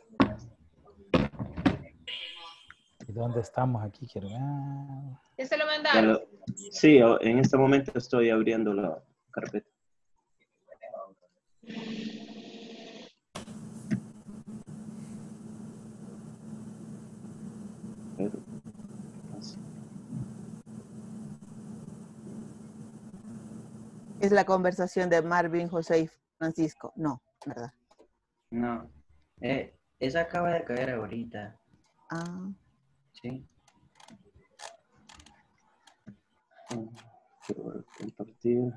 ¿Y dónde estamos aquí? Quiero ver. ¿Ya se lo mandaron? Sí, en este momento estoy abriendo la carpeta. Es la conversación de Marvin, José y Francisco. No, ¿verdad? No. Esa acaba de caer ahorita. Ah. Sí. Quiero compartir.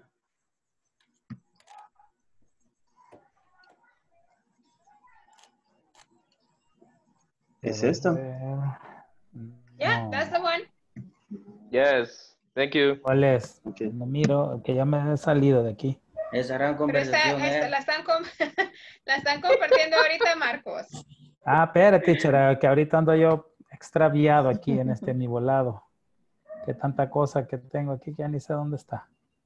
¿Es esta? Yeah, that's the one. Yes, thank you. ¿Cuál es? Okay. No miro, que ya me he salido de aquí. Esa gran conversación. La están compartiendo ahorita, Marcos. Ah, espérate, teacher, que ahorita ando yo extraviado aquí en mi volado. Que tanta cosa que tengo aquí que ya ni sé dónde está.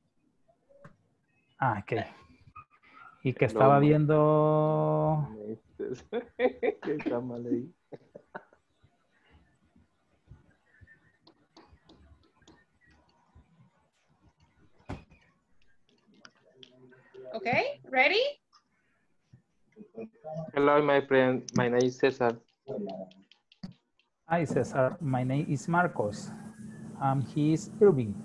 Ah, ok. Y que estaba viendo... Qué cama leí. Okay, ready? Hello, my friend. My name is Cesar. Hi, Cesar. My name is Marcos. He is Irving.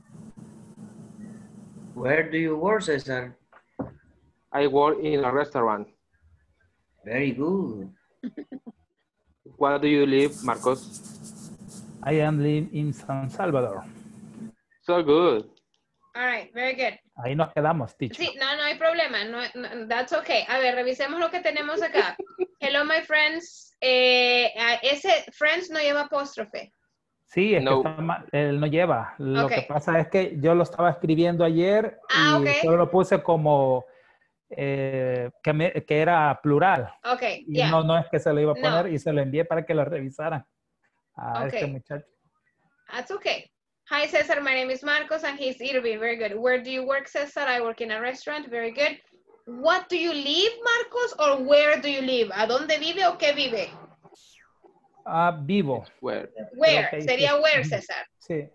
Where do you work, Cesar? I work in a restaurant. Very good. Where do you live, Marcos? I am living in San Salvador. So good. All right, very good. Ahí nos quedamos, teacher. Sí, no hay problema. No, that's okay. A ver, revisemos lo que tenemos acá. Hello, my friends. Ese friends no lleva apóstrofe. Sí, es que está mal, él no lleva. Lo que pasa es que yo lo estaba escribiendo ayer y solo lo puse como que era plural. Okay, y no es que se lo iba a poner y se lo envié para que lo revisaran a este muchacho. That's okay. Hi, Cesar. My name is Marcos and he's Irving. Very good. Where do you work, Cesar? I work in a restaurant. Very good. What do you live, Marcos, or where do you live? ¿A dónde vive o qué vive? Vivo. Where? Where. Sería where, Cesar. Sí.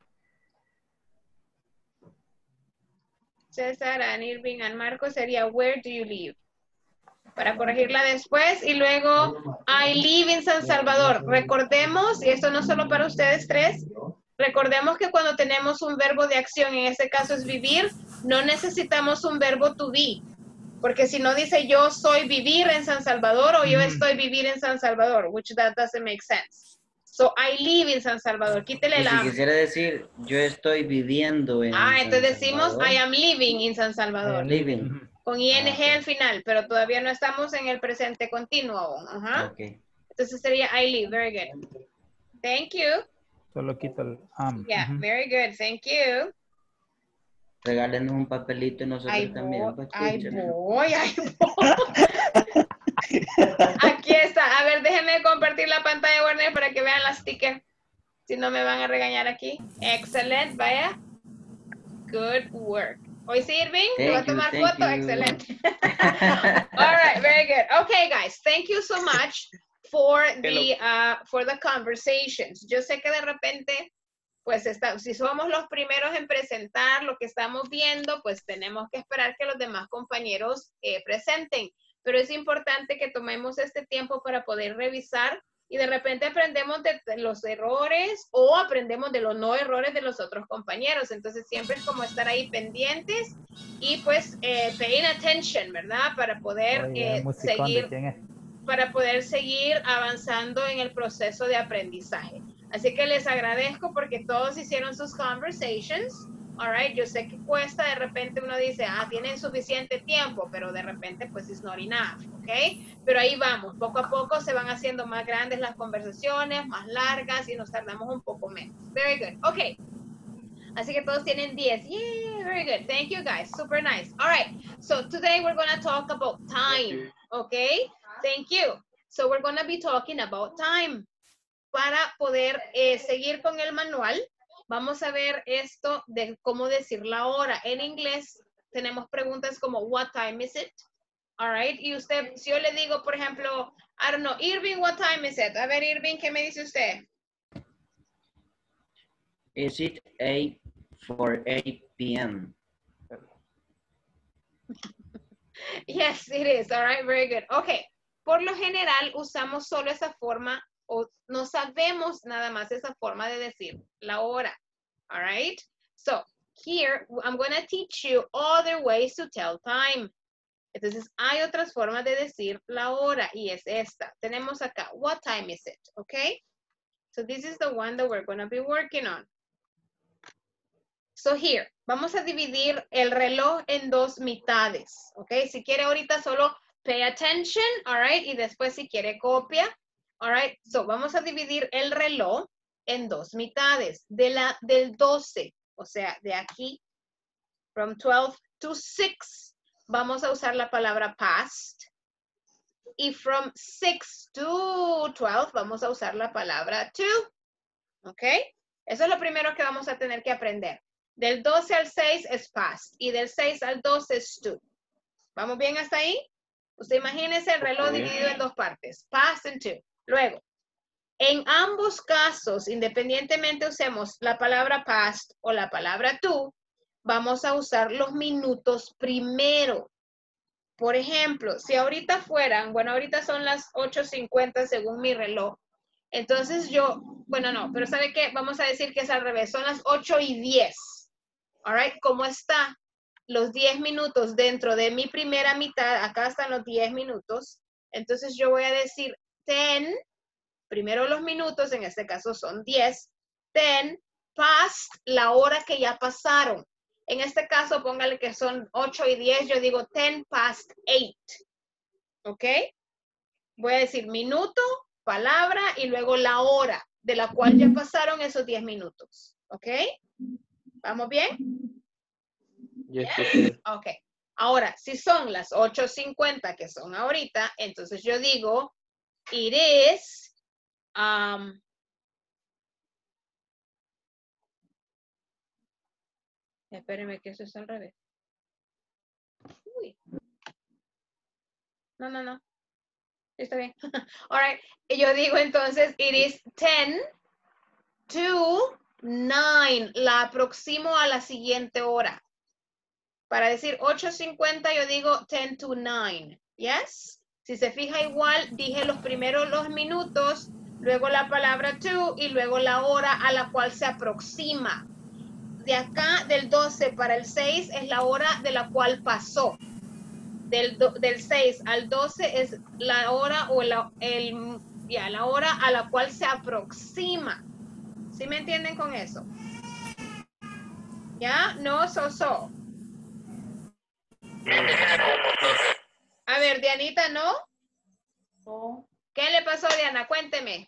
Cesar and Irving and Marcos sería where do you live. Para corregirla después. Y luego I live in San Salvador. Recordemos, y esto no solo para ustedes tres, recordemos que cuando tenemos un verbo de acción, en este caso es vivir, no necesitamos un verbo to be. Porque si no dice yo soy vivir en San Salvador o yo estoy vivir en San Salvador, which that doesn't make sense. So, I live in San Salvador. Quítele Y la... si quisiera decir, yo estoy viviendo en San entonces decimos, Salvador. I am living in San Salvador. Living. Con ing al final, pero todavía no estamos en el presente continuo aún. Ajá. Okay. Entonces sería I live. Very good. Thank you. Solo quito el Yeah, very good. Thank you. Regálenos un papelito y nosotros también. Ahí voy. Aquí está. A ver, déjenme compartir la pantalla, Warner, para que vean las stickers. Si no me van a regañar aquí. Excelente, vaya. Good work. Hoy sí, Irving, ¿te va a tomar foto? Excelente. All right, very good. Okay, guys, thank you so much for the conversations. Yo sé que de repente, pues si somos los primeros en presentar lo que estamos viendo, pues tenemos que esperar que los demás compañeros presenten. Pero es importante que tomemos este tiempo para poder revisar y de repente aprendemos de los errores o aprendemos de los no errores de los otros compañeros. Entonces siempre es como estar ahí pendientes y pues paying attention, ¿verdad? Para poder seguir avanzando en el proceso de aprendizaje. Así que les agradezco porque todos hicieron sus conversations. All right, yo sé que cuesta, de repente uno dice, tienen suficiente tiempo, pero de repente pues it's not enough, ¿ok? Pero ahí vamos, poco a poco se van haciendo más grandes las conversaciones, más largas y nos tardamos un poco menos. Very good, ok. Así que todos tienen 10. Yeah, very good. Thank you guys, super nice. All right, so today we're going to talk about time, okay? Thank you. So we're going to be talking about time. Para poder seguir con el manual, vamos a ver esto de cómo decir la hora. En inglés tenemos preguntas como what time is it? All right. Y usted, si yo le digo, por ejemplo, I don't know, Irving, what time is it? A ver, Irving, ¿qué me dice usted? Is it 8 for 8 p.m.? Yes, it is. All right, very good. Okay. Por lo general usamos solo esa forma o no sabemos nada más esa forma de decir la hora. All right. So here I'm going to teach you other ways to tell time. Entonces hay otras formas de decir la hora y es esta. Tenemos acá, what time is it? Okay. So this is the one that we're going to be working on. So here, vamos a dividir el reloj en dos mitades. Okay. Si quiere ahorita solo pay attention. All right. Y después si quiere copia. All right, so vamos a dividir el reloj en dos mitades. Del 12, o sea, de aquí, from 12 to 6, vamos a usar la palabra past. Y from 6 to 12, vamos a usar la palabra to. ¿Ok? Eso es lo primero que vamos a tener que aprender. Del 12 al 6 es past. Y del 6 al 12 es to. ¿Vamos bien hasta ahí? Usted imagínese el reloj dividido en dos partes. Past and to. Luego, en ambos casos, independientemente usemos la palabra past o la palabra to, vamos a usar los minutos primero. Por ejemplo, si ahorita fueran, bueno, ahorita son las 8:50 según mi reloj. Entonces yo, bueno, no, pero ¿sabe qué? Vamos a decir que es al revés, son las 8:10. All right, ¿cómo está? Los 10 minutos dentro de mi primera mitad, acá están los 10 minutos. Entonces yo voy a decir 10, primero los minutos, en este caso son 10, 10 past la hora que ya pasaron. En este caso, póngale que son 8:10, yo digo 10 past 8. ¿Ok? Voy a decir minuto, palabra y luego la hora de la cual ya pasaron esos 10 minutos. ¿Ok? ¿Vamos bien? Yes, yes. Ok. Ahora, si son las 8:50 que son ahorita, entonces yo digo it is, espérenme que eso es al revés. Uy. No. Está bien. All right. Yo digo entonces, it is 10 to 9. La aproximo a la siguiente hora. Para decir 8:50, yo digo 10 to 9. Yes? Si se fija igual, dije los primeros los minutos, luego la palabra to y luego la hora a la cual se aproxima. De acá, del 12 para el 6 es la hora de la cual pasó. Del 6 al 12 es la hora o el Ya, la hora a la cual se aproxima. ¿Sí me entienden con eso? ¿Ya? No, so. A ver, Dianita, ¿no? No. ¿Qué le pasó, Diana? Cuénteme.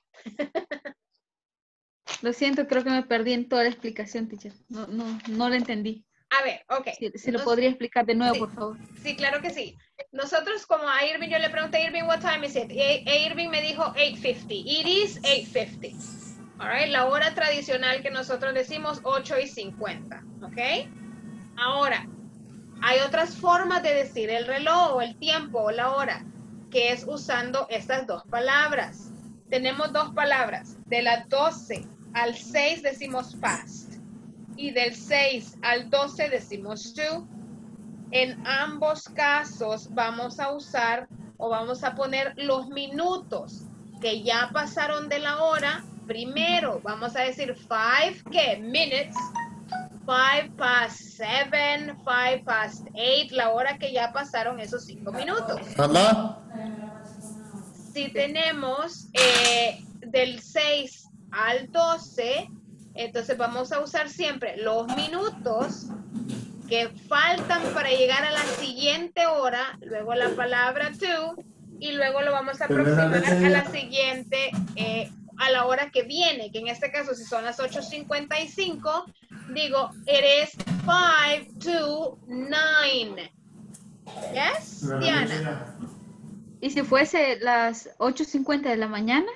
Lo siento, creo que me perdí en toda la explicación, teacher. No lo entendí. A ver, ok. Si lo podría explicar de nuevo, por favor. Sí, claro que sí. Nosotros, como a Irving, yo le pregunté a Irving, what time is it? Irving me dijo 8:50. It is 8:50. All right, la hora tradicional que nosotros decimos 8:50. Ok. Ahora, hay otras formas de decir el reloj o el tiempo o la hora, que es usando estas dos palabras. Tenemos dos palabras. De las 12 al 6 decimos past. Y del 6 al 12 decimos to. En ambos casos vamos a usar o vamos a poner los minutos que ya pasaron de la hora. Primero vamos a decir 5, ¿qué? Minutes. 5 past 7, 5 past 8, la hora que ya pasaron esos 5 minutos. ¿Verdad? Si tenemos del 6 al 12, entonces vamos a usar siempre los minutos que faltan para llegar a la siguiente hora, luego la palabra to, y luego lo vamos a aproximar a la siguiente, a la hora que viene, que en este caso si son las 8:55, digo, it is 5 to 9. Yes, Diana. ¿Y si fuese las 8:50 de la mañana?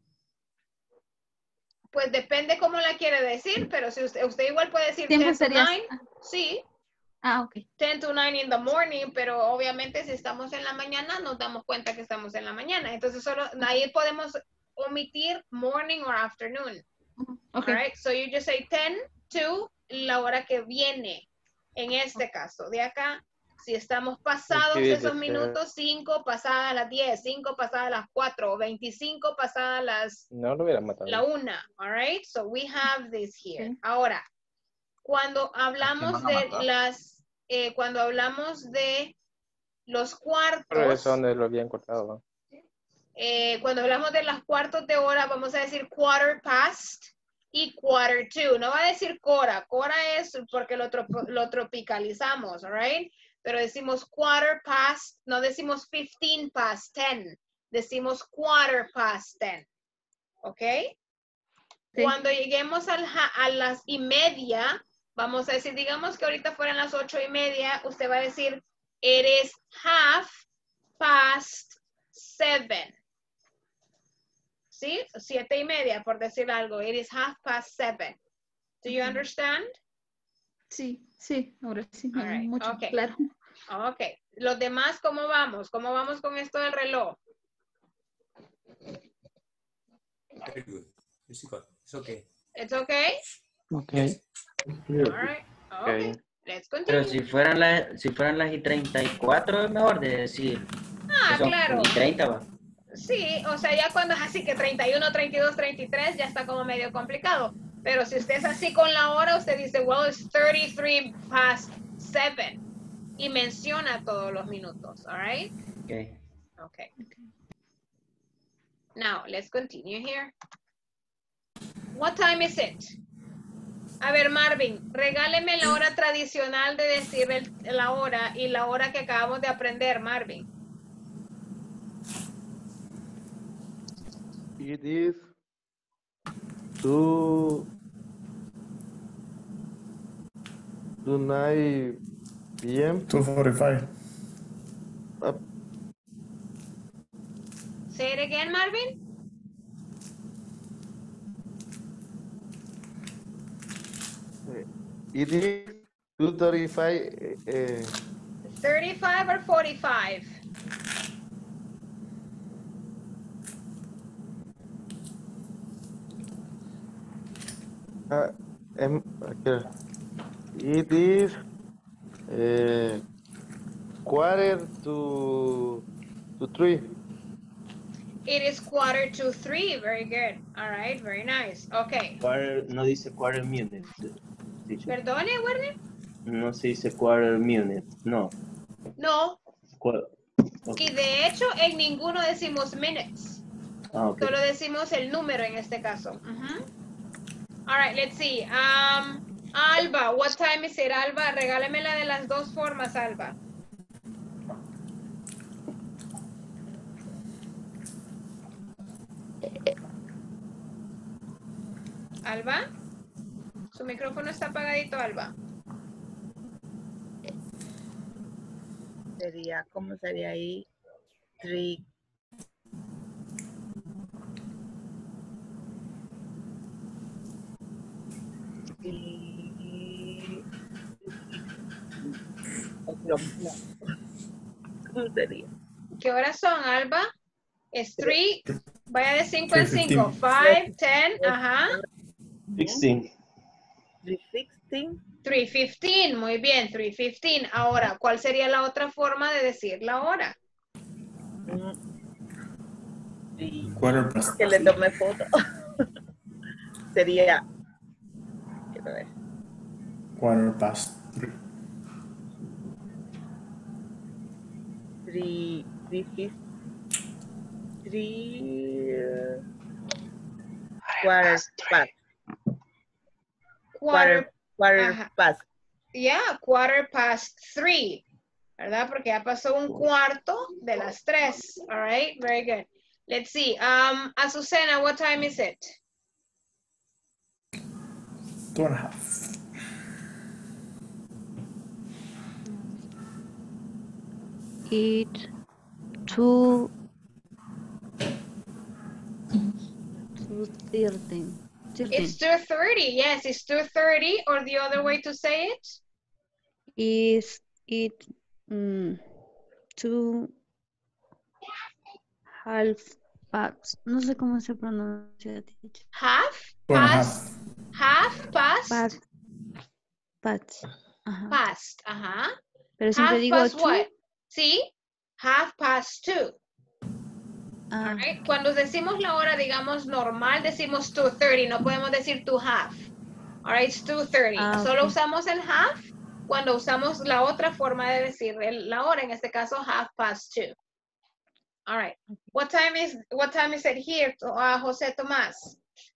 Pues depende cómo la quiere decir, pero si usted igual puede decir 10 to 9, sí. Ah, ok. 10 to 9 in the morning, pero obviamente si estamos en la mañana nos damos cuenta que estamos en la mañana. Entonces solo ahí podemos omitir morning or afternoon. Okay. All right, so you just say 10 to la hora que viene. En este caso, de acá, si estamos pasados esos minutos, 5 pasadas las 10, 5 pasadas las 4, 25 pasadas las... No lo hubiera matado. La 1, all right? So we have this here. Okay. Ahora, cuando hablamos de cuando hablamos de los cuartos... Pero eso donde lo habían cortado, ¿no? Cuando hablamos de los cuartos de hora, vamos a decir quarter past y quarter to. No va a decir cora. Cora es porque lo tropicalizamos, all right? Pero decimos quarter past, no decimos 15 past 10. Decimos quarter past 10. ¿Ok? Sí. Cuando lleguemos a las y media, vamos a decir, digamos que ahorita fueran las 8:30, usted va a decir, it is half past 7. ¿Sí? 7:30, por decir algo. It is half past 7. Do you understand? Sí, sí, ahora sí. Right. Mucho okay. Claro. Ok. Los demás, ¿cómo vamos? ¿Cómo vamos con esto del reloj? Very good. It's okay. It's okay? Okay. All right. Okay. Let's continue. Pero si fueran las y 34 es mejor de decir. Claro. Y 30 va. Sí, o sea, ya cuando es así que 31, 32, 33 ya está como medio complicado. Pero si usted es así con la hora, usted dice, well, it's 33 past 7. Y menciona todos los minutos, all right? Okay. Okay. Now, let's continue here. What time is it? A ver, Marvin, regáleme la hora tradicional de decir la hora y la hora que acabamos de aprender, Marvin. It is 2:09 p.m. 2:45. Say it again, Marvin. It is 2:35. 35 or 45? It is quarter to 3. It is 2:45. Very good. All right, very nice. Okay. No dice quarter minute. ¿Perdone, Werner? No se dice quarter minute, no. No. Okay. Y de hecho, en ninguno decimos minutes. Okay. Solo decimos el número en este caso. All right, let's see. Alba, what time is it, Alba? Regálamela de las dos formas, Alba. Alba, su micrófono está apagadito, Alba. Sería, ¿cómo sería ahí? 3. ¿Cómo sería? ¿Qué horas son, Alba? Es 3. Vaya de 5 en 5. 5, 10, ajá. 16. 3:16. 3:15, muy bien, 3:15. Ahora, ¿cuál sería la otra forma de decir la hora? Que le tomé foto. Sería, quiero ver. 3:15. 3:15. 3 quarter past. Yeah, 3:15, ¿verdad? Porque ya pasó un cuarto de las 3. All right, very good. Let's see. Azucena, what time is it? 2:30. It's 2:13. It's 2:30. Yes, it's 2:30. Or the other way to say it? Is it 2:30? No sé cómo se pronuncia. Half? Past. Half past? Past. Ajá. Past, ajá. Pero siempre half digo past 2. what? Sí, 2:30. All right. Cuando decimos la hora, digamos, normal, decimos 2:30. No podemos decir 2:30. All right, it's 2:30. Solo usamos el half cuando usamos la otra forma de decir la hora, en este caso 2:30. All right. What time is it here, José Tomás?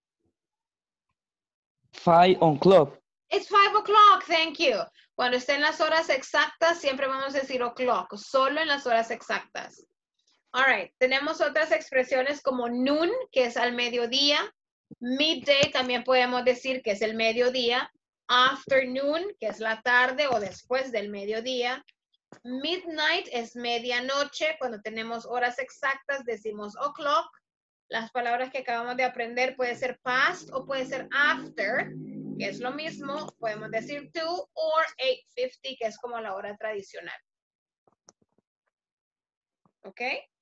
5 o'clock. It's 5 o'clock, thank you. Cuando estén las horas exactas, siempre vamos a decir o'clock, solo en las horas exactas. All right, tenemos otras expresiones como noon, que es al mediodía. Midday también podemos decir que es el mediodía. Afternoon, que es la tarde o después del mediodía. Midnight es medianoche. Cuando tenemos horas exactas decimos o'clock. Las palabras que acabamos de aprender puede ser past o puede ser after, que es lo mismo. Podemos decir 2 or 8:50, que es como la hora tradicional. ¿Ok?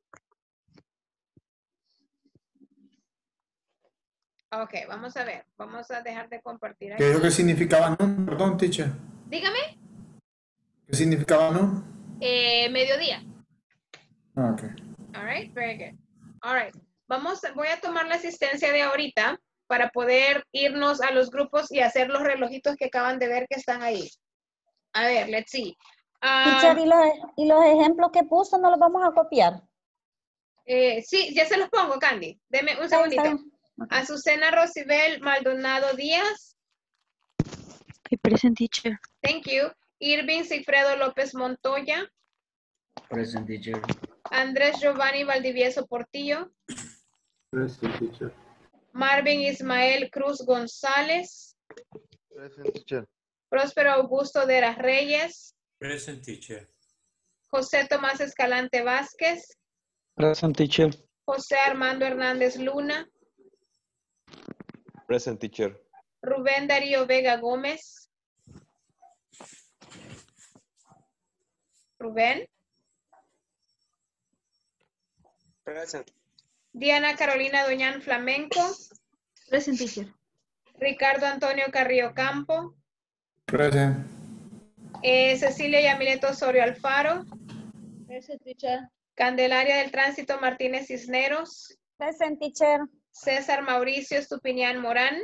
Ok, vamos a ver. Vamos a dejar de compartir aquí. ¿Qué es lo que significaba no? Perdón, teacher. Dígame. ¿Qué significaba no? Mediodía. Ok. All right, very good. All right. Voy a tomar la asistencia de ahorita para poder irnos a los grupos y hacer los relojitos que acaban de ver que están ahí. A ver, let's see. Teacher, ¿y los ejemplos que puso no los vamos a copiar? Sí, ya se los pongo, Candy. Deme un segundito. Okay. Azucena Rosibel Maldonado Díaz. Present, teacher. Thank you. Irving Sigfredo López Montoya. Present, teacher. Andrés Giovanni Valdivieso Portillo. Present, teacher. Marvin Ismael Cruz González. Present, teacher. Próspero Augusto de las Reyes. Present, teacher. José Tomás Escalante Vázquez. Present, teacher. José Armando Hernández Luna. Present, teacher. Rubén Darío Vega Gómez. Rubén. Present. Diana Carolina Doñán Flamenco. Present, teacher. Ricardo Antonio Carrillo Campo. Present. Cecilia Yamileto Osorio Alfaro. Present, teacher. Candelaria del Tránsito Martínez Cisneros. Present, teacher. César Mauricio Estupiñán Morán.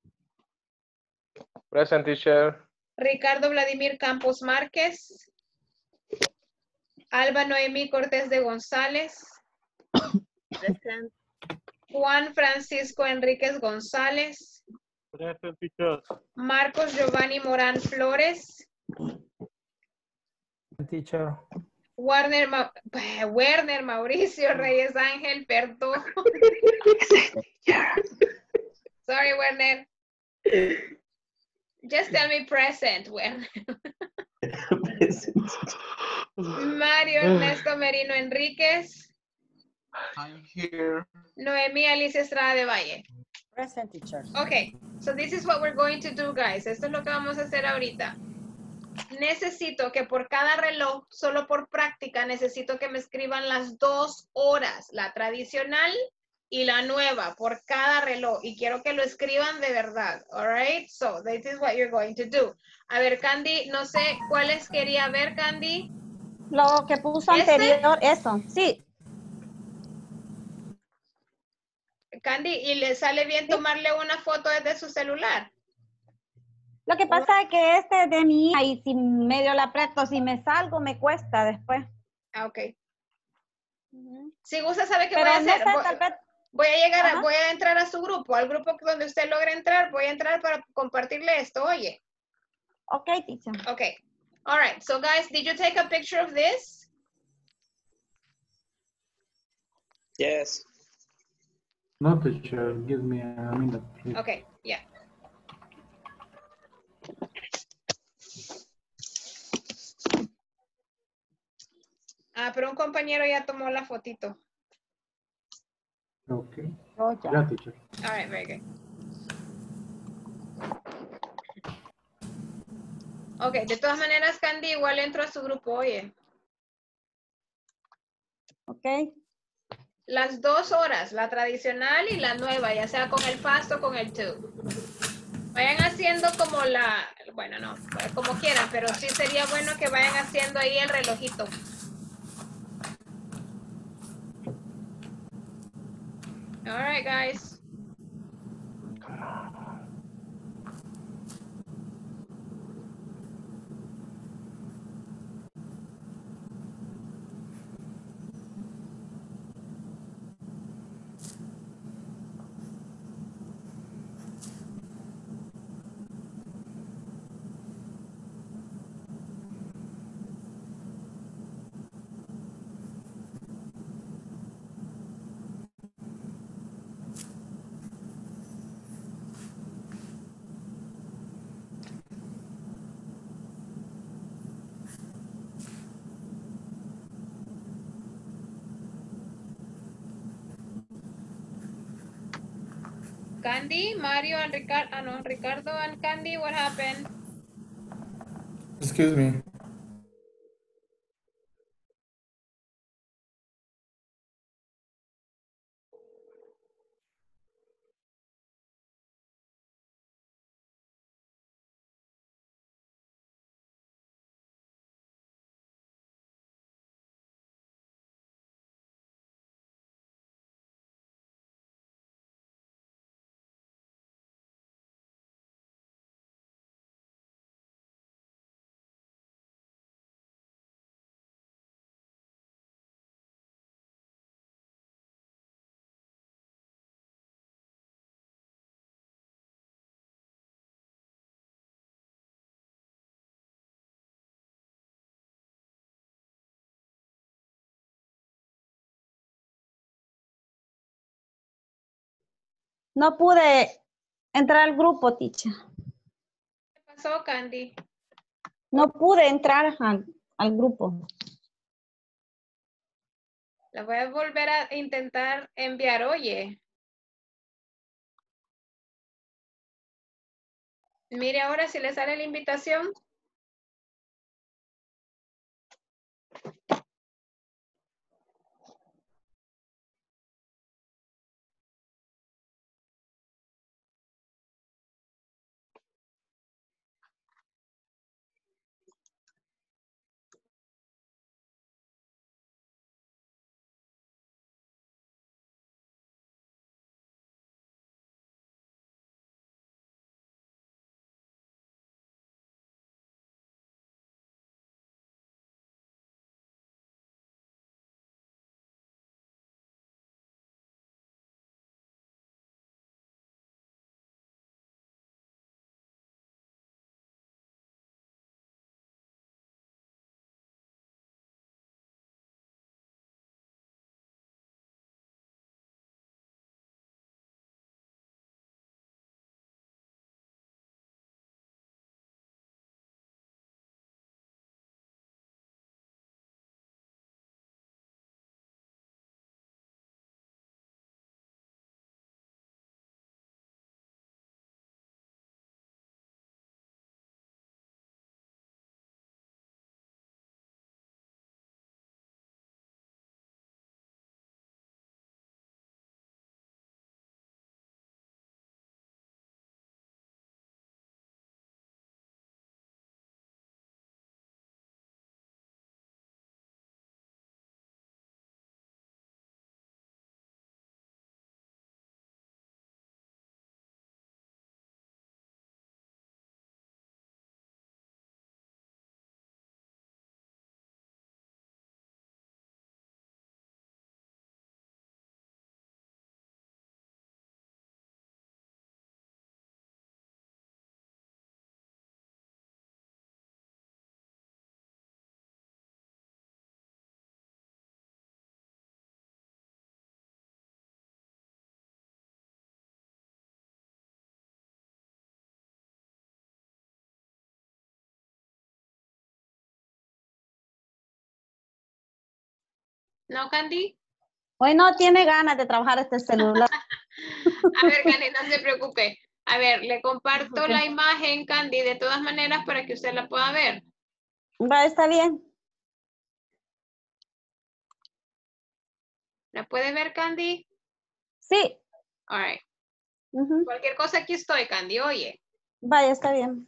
Present, teacher. Ricardo Vladimir Campos Márquez. Alba Noemí Cortés de González. Present. Juan Francisco Enríquez González. Present, teacher. Marcos Giovanni Morán Flores. Teacher. Werner Mauricio Reyes Ángel, perdón. Sorry, Werner. Just tell me present, Werner. Mario Ernesto Merino Enríquez. I'm here. Noemí Alicia Estrada de Valle. Present, teacher. Okay, so this is what we're going to do, guys. Esto es lo que vamos a hacer ahorita. Necesito que por cada reloj, solo por práctica, necesito que me escriban las 2 horas, la tradicional y la nueva, por cada reloj. Y quiero que lo escriban de verdad, all right? So, this is what you're going to do. A ver, Candy, no sé cuáles quería ver, Candy. Lo que puso anterior, eso, sí. Candy, ¿y le sale bien tomarle una foto desde su celular? Lo que pasa es que este es de mi hija y si medio la aprieto, si me salgo, me cuesta después. Ah, ok. Si gusta, ¿sabe qué Pero voy a hacer? no sé, tal vez... Voy a entrar a su grupo, al grupo donde usted logre entrar, voy a entrar para compartirle esto, oye. Ok, teacher. Ok. All right, so guys, did you take a picture of this? Yes. No, teacher, give me a minute, please. Okay, yeah. Ah, pero un compañero ya tomó la fotito. Okay. Oh, ya, teacher. All right, very good. Ok, de todas maneras, Candy, igual entro a su grupo, oye. Ok. Las 2 horas, la tradicional y la nueva, ya sea con el fast o con el 2. Vayan haciendo como bueno, no, como quieran, pero sí sería bueno que vayan haciendo ahí el relojito. All right, guys. Candy, Mario, and Ricardo. No, Ricardo and Candy, what happened? Excuse me. No pude entrar al grupo, teacher. ¿Qué pasó, Candy? No pude entrar al grupo. La voy a volver a intentar enviar, oye. Mire ahora si le sale la invitación. ¿No, Candy? Hoy no tiene ganas de trabajar este celular. A ver, Candy, no se preocupe. A ver, le comparto la imagen, Candy, de todas maneras para que usted la pueda ver. Va, está bien. ¿La puede ver, Candy? Sí. All right. Cualquier cosa aquí estoy, Candy, oye. Vaya, está bien.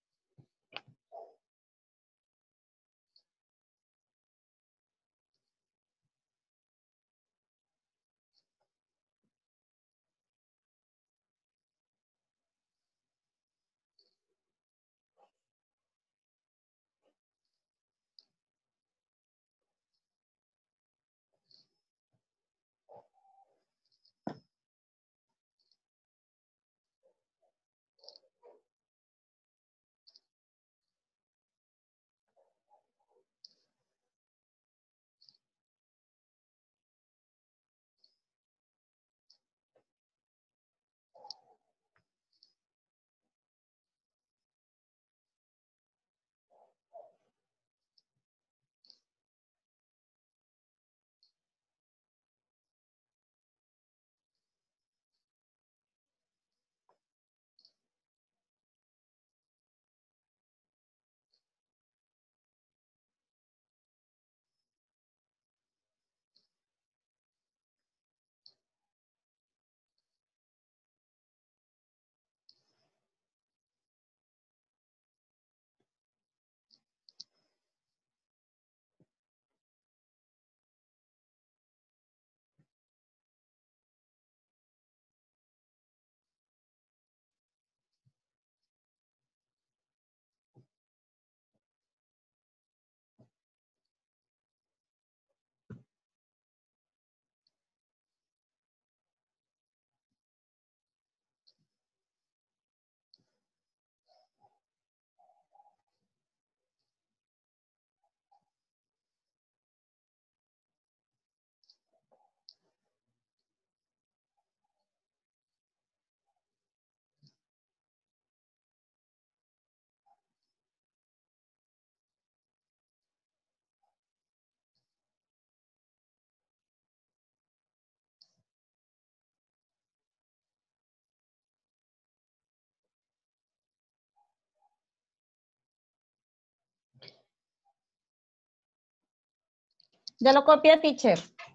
Ya lo copié, teacher.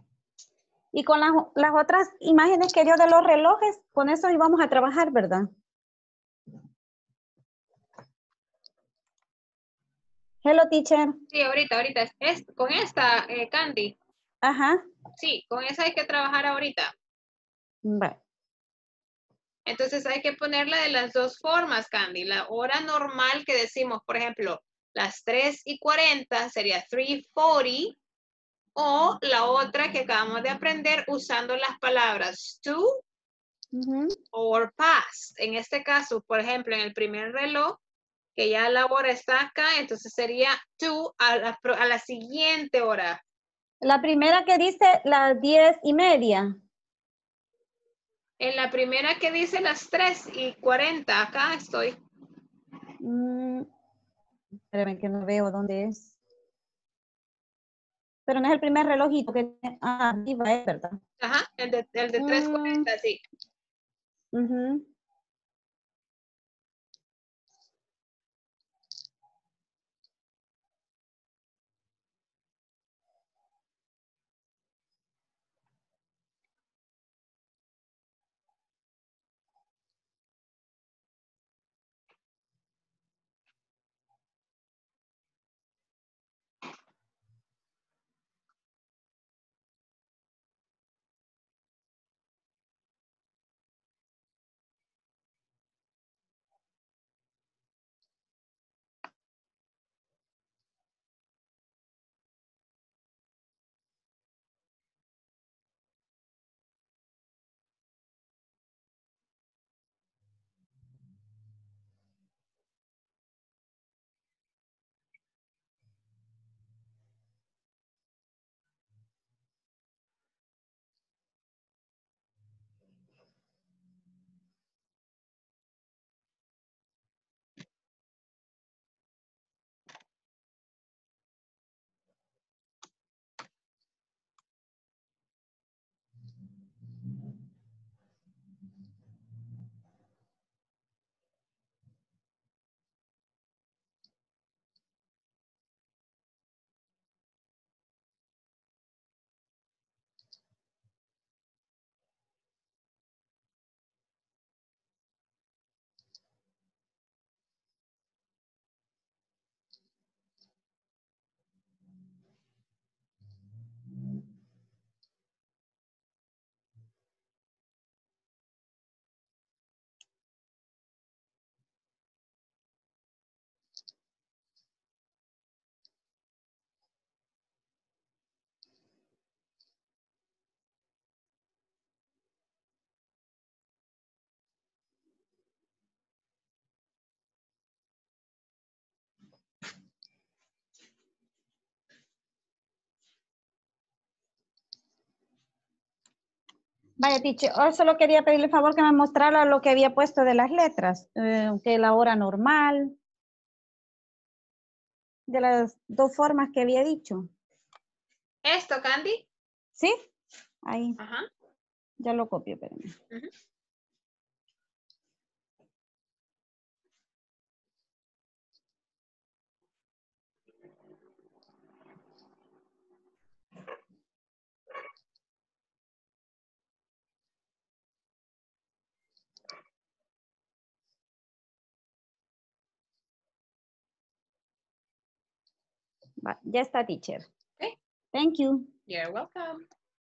Y con las otras imágenes que dio de los relojes, con eso íbamos a trabajar, ¿verdad? Hello, teacher. Sí, ahorita. Con esta, Candy. Ajá. Sí, con esa hay que trabajar ahorita. Vale. Entonces hay que ponerla de las dos formas, Candy. La hora normal que decimos, por ejemplo, las 3:40 sería 3:40. O la otra que acabamos de aprender usando las palabras to or past. En este caso, por ejemplo, en el primer reloj, que ya la hora está acá, entonces sería to a la siguiente hora. La primera que dice las 10:30. En la primera que dice las 3:40, acá estoy. Espérame que no veo dónde es. Pero no es el primer relojito que arriba es, ¿verdad? Ajá, el de 3:40, sí. Vaya, teacher, hoy solo quería pedirle el favor que me mostrara lo que había puesto de las letras, que la hora normal, de las dos formas que había dicho. ¿Esto, Candy? ¿Sí? Ahí. Ajá. Ya lo copio, espérame. Va, ya está, teacher. Okay. Thank you. You're welcome.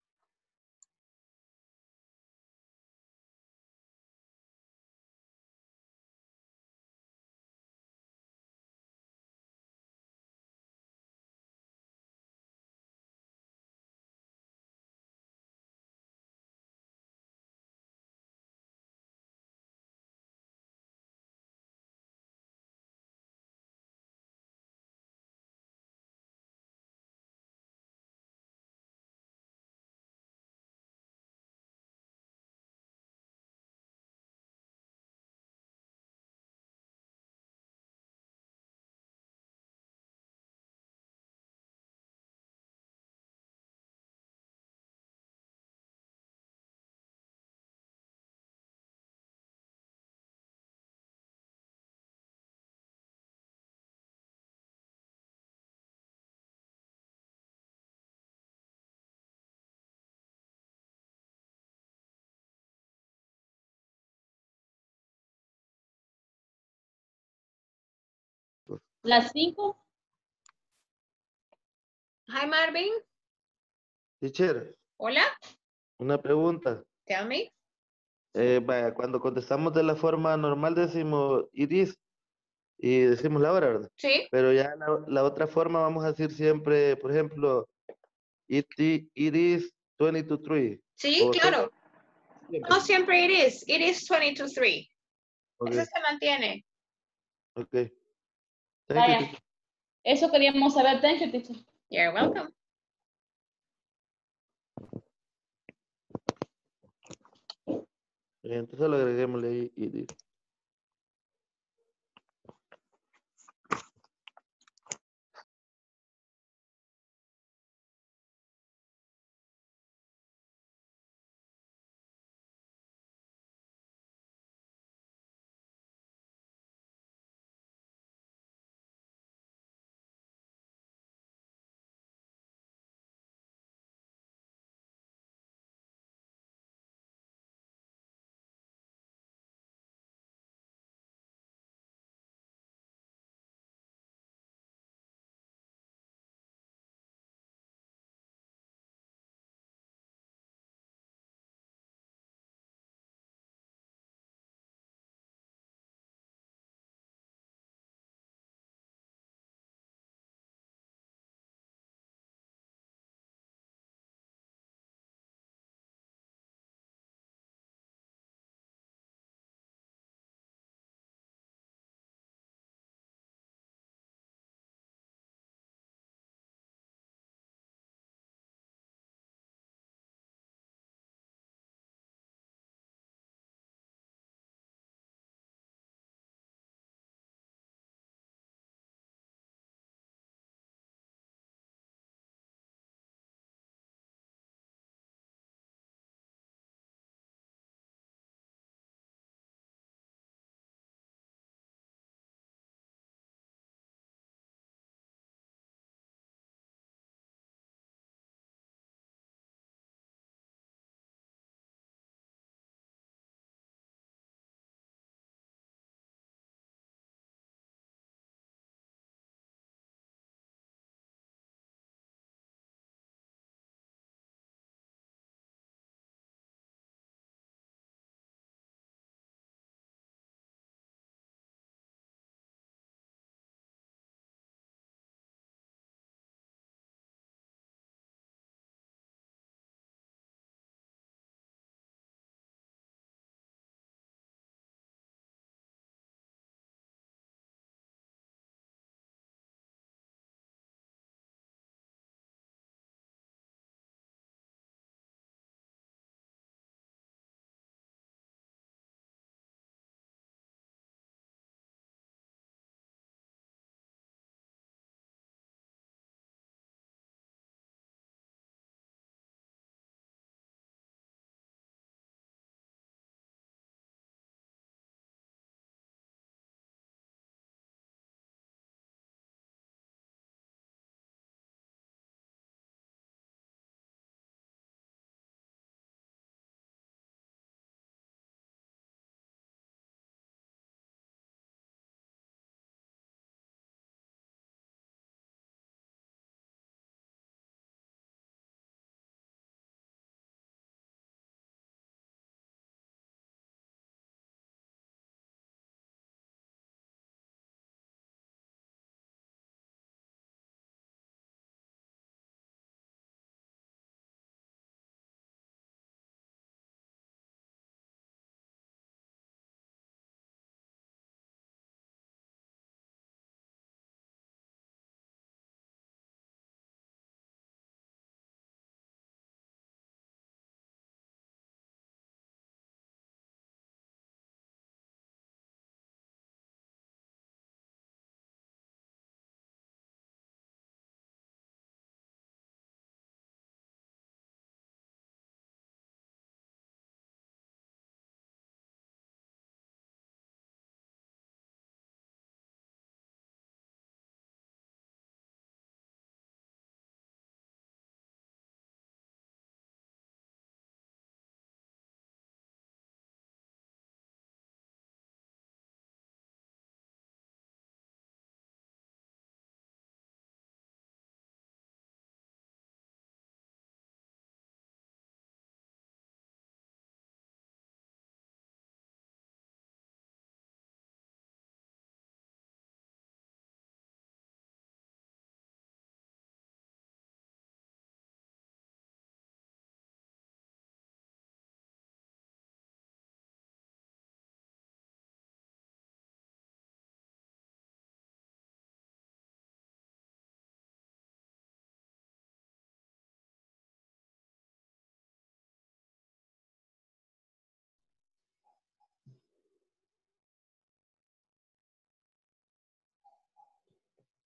Las 5. Hi, Marvin. Teacher, Hola. una pregunta. Tell me. Vaya, cuando contestamos de la forma normal decimos it is y decimos la hora, ¿verdad? Sí. Pero ya la otra forma vamos a decir siempre, por ejemplo, it is 20 to 3. Sí, claro. No siempre it is 20 to 3. Okay. Eso se mantiene. Ok. Thank you, Vaya. teacher. Eso queríamos saber. Thank you, teacher. You're welcome. Entonces lo agreguémosle ahí it is.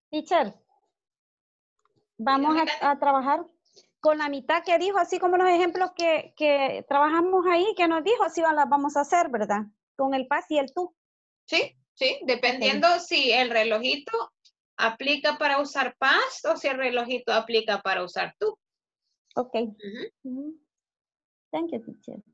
Teacher, vamos a trabajar con la mitad que dijo, así como los ejemplos que trabajamos ahí, que nos dijo, así las vamos a hacer, ¿verdad? Con el paz y el tú. Sí, sí, dependiendo si el relojito aplica para usar past o si el relojito aplica para usar tú. Ok. Thank you, teacher.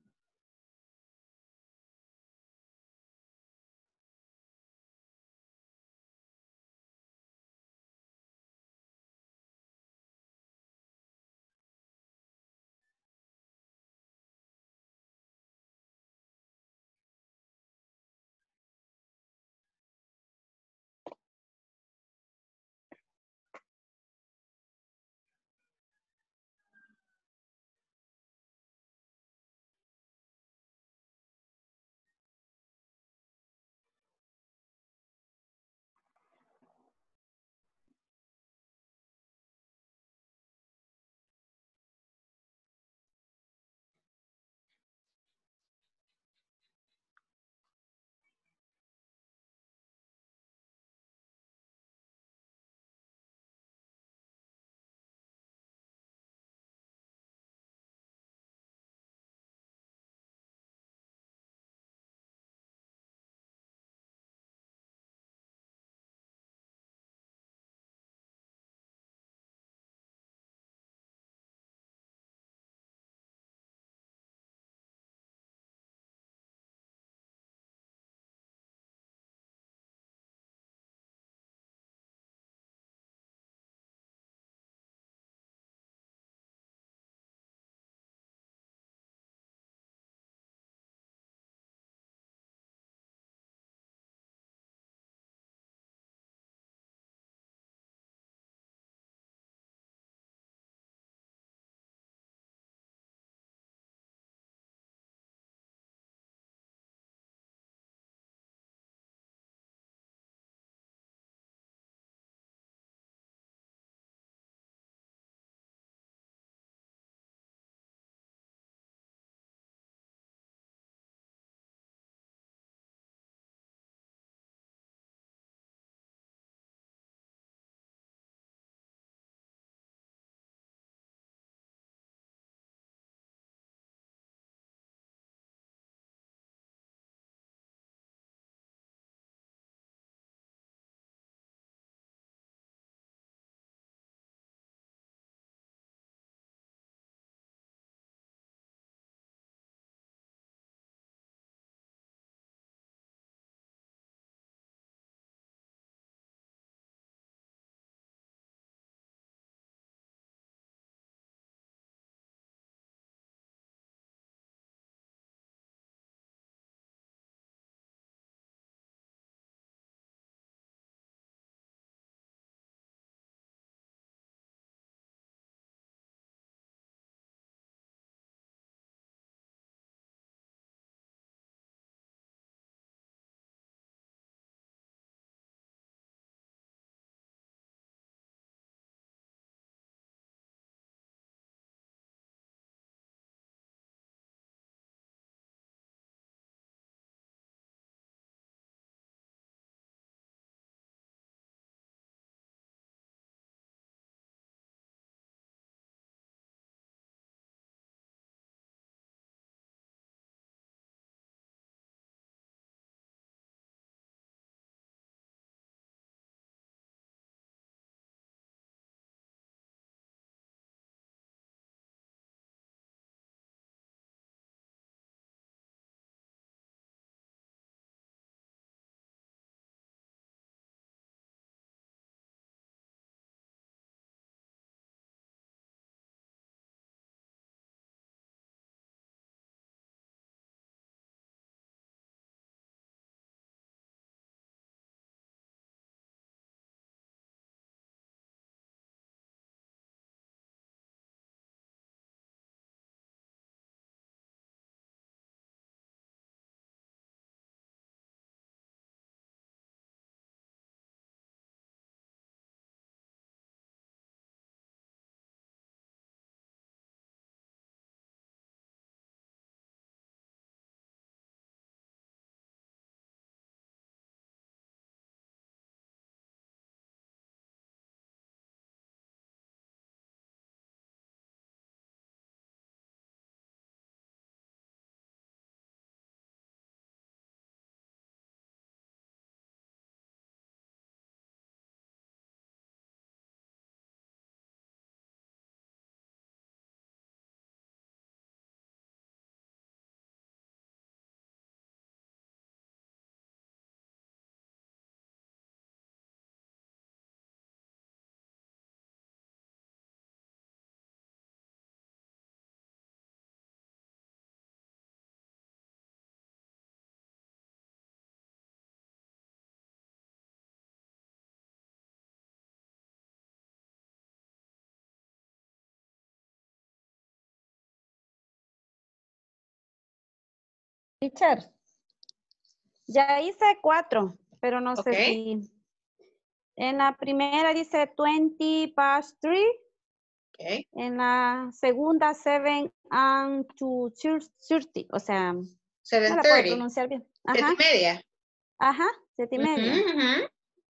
Teacher, ya hice 4, pero no sé si... En la primera dice 20 past 3. Okay. En la segunda 7 and 2:30, o sea, 7:30. no la puedo pronunciar bien. Ajá. 7:30. Ajá, 7:30.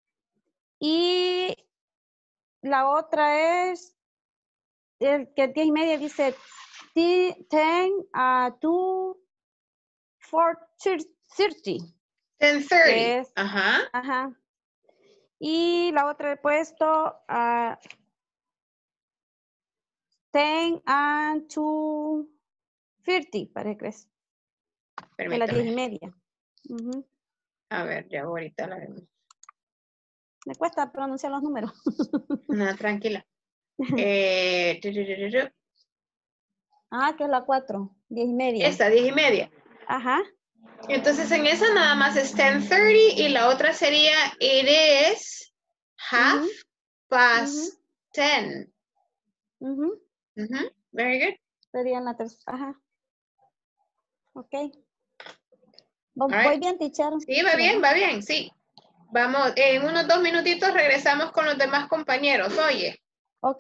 Y la otra es, el que 10:30 dice 10 a 4:30. 10:30. Ajá. Y la otra he puesto 10 and 2:30, parece que es. De las 10:30. A ver, ya ahorita la vemos. Me cuesta pronunciar los números. No, tranquila. Que es la 4, 10:30. Esta, 10:30. Ajá. Entonces en esa nada más es 10:30 y la otra sería it is 10:30. Very good. Sería la tercera. Ajá. Ok. ¿Voy bien, teacher? Sí, va bien, sí. Vamos, en unos 2 minutitos regresamos con los demás compañeros, oye. Ok.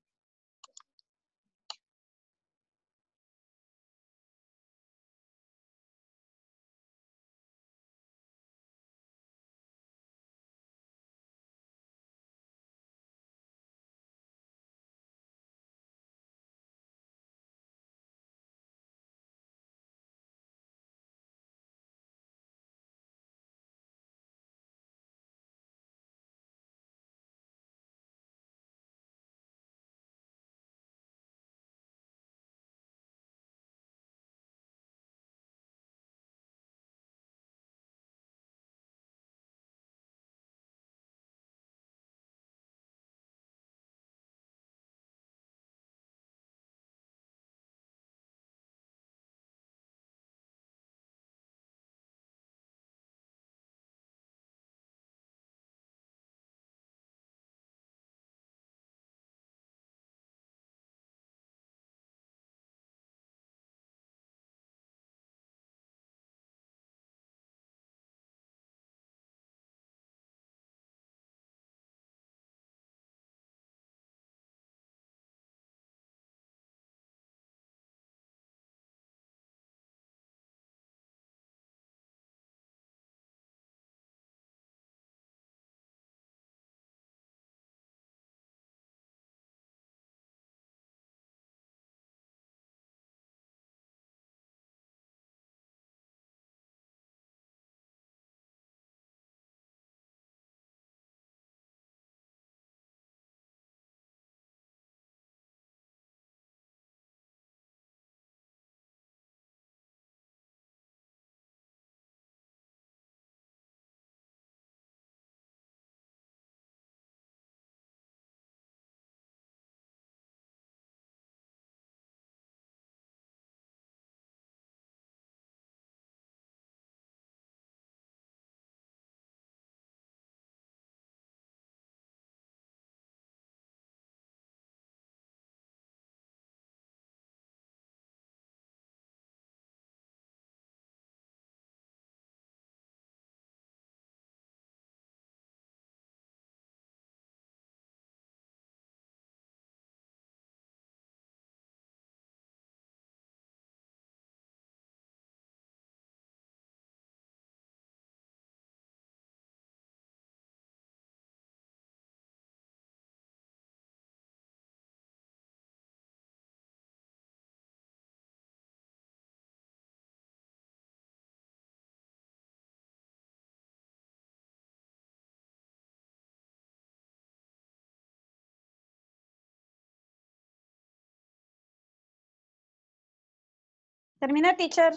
Termina, teacher.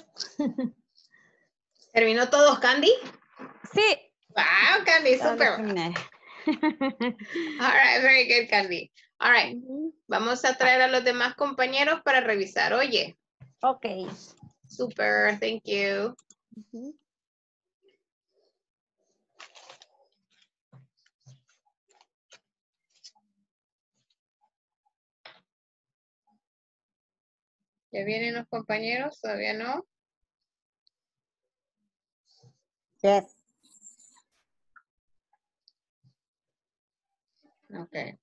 ¿Terminó todos, Candy? Sí. Wow, Candy, super. All right, very good, Candy. All right. Vamos a traer a los demás compañeros para revisar. Oye. Ok. Super, thank you. ¿Ya vienen los compañeros? ¿Todavía no? Yes. Okay.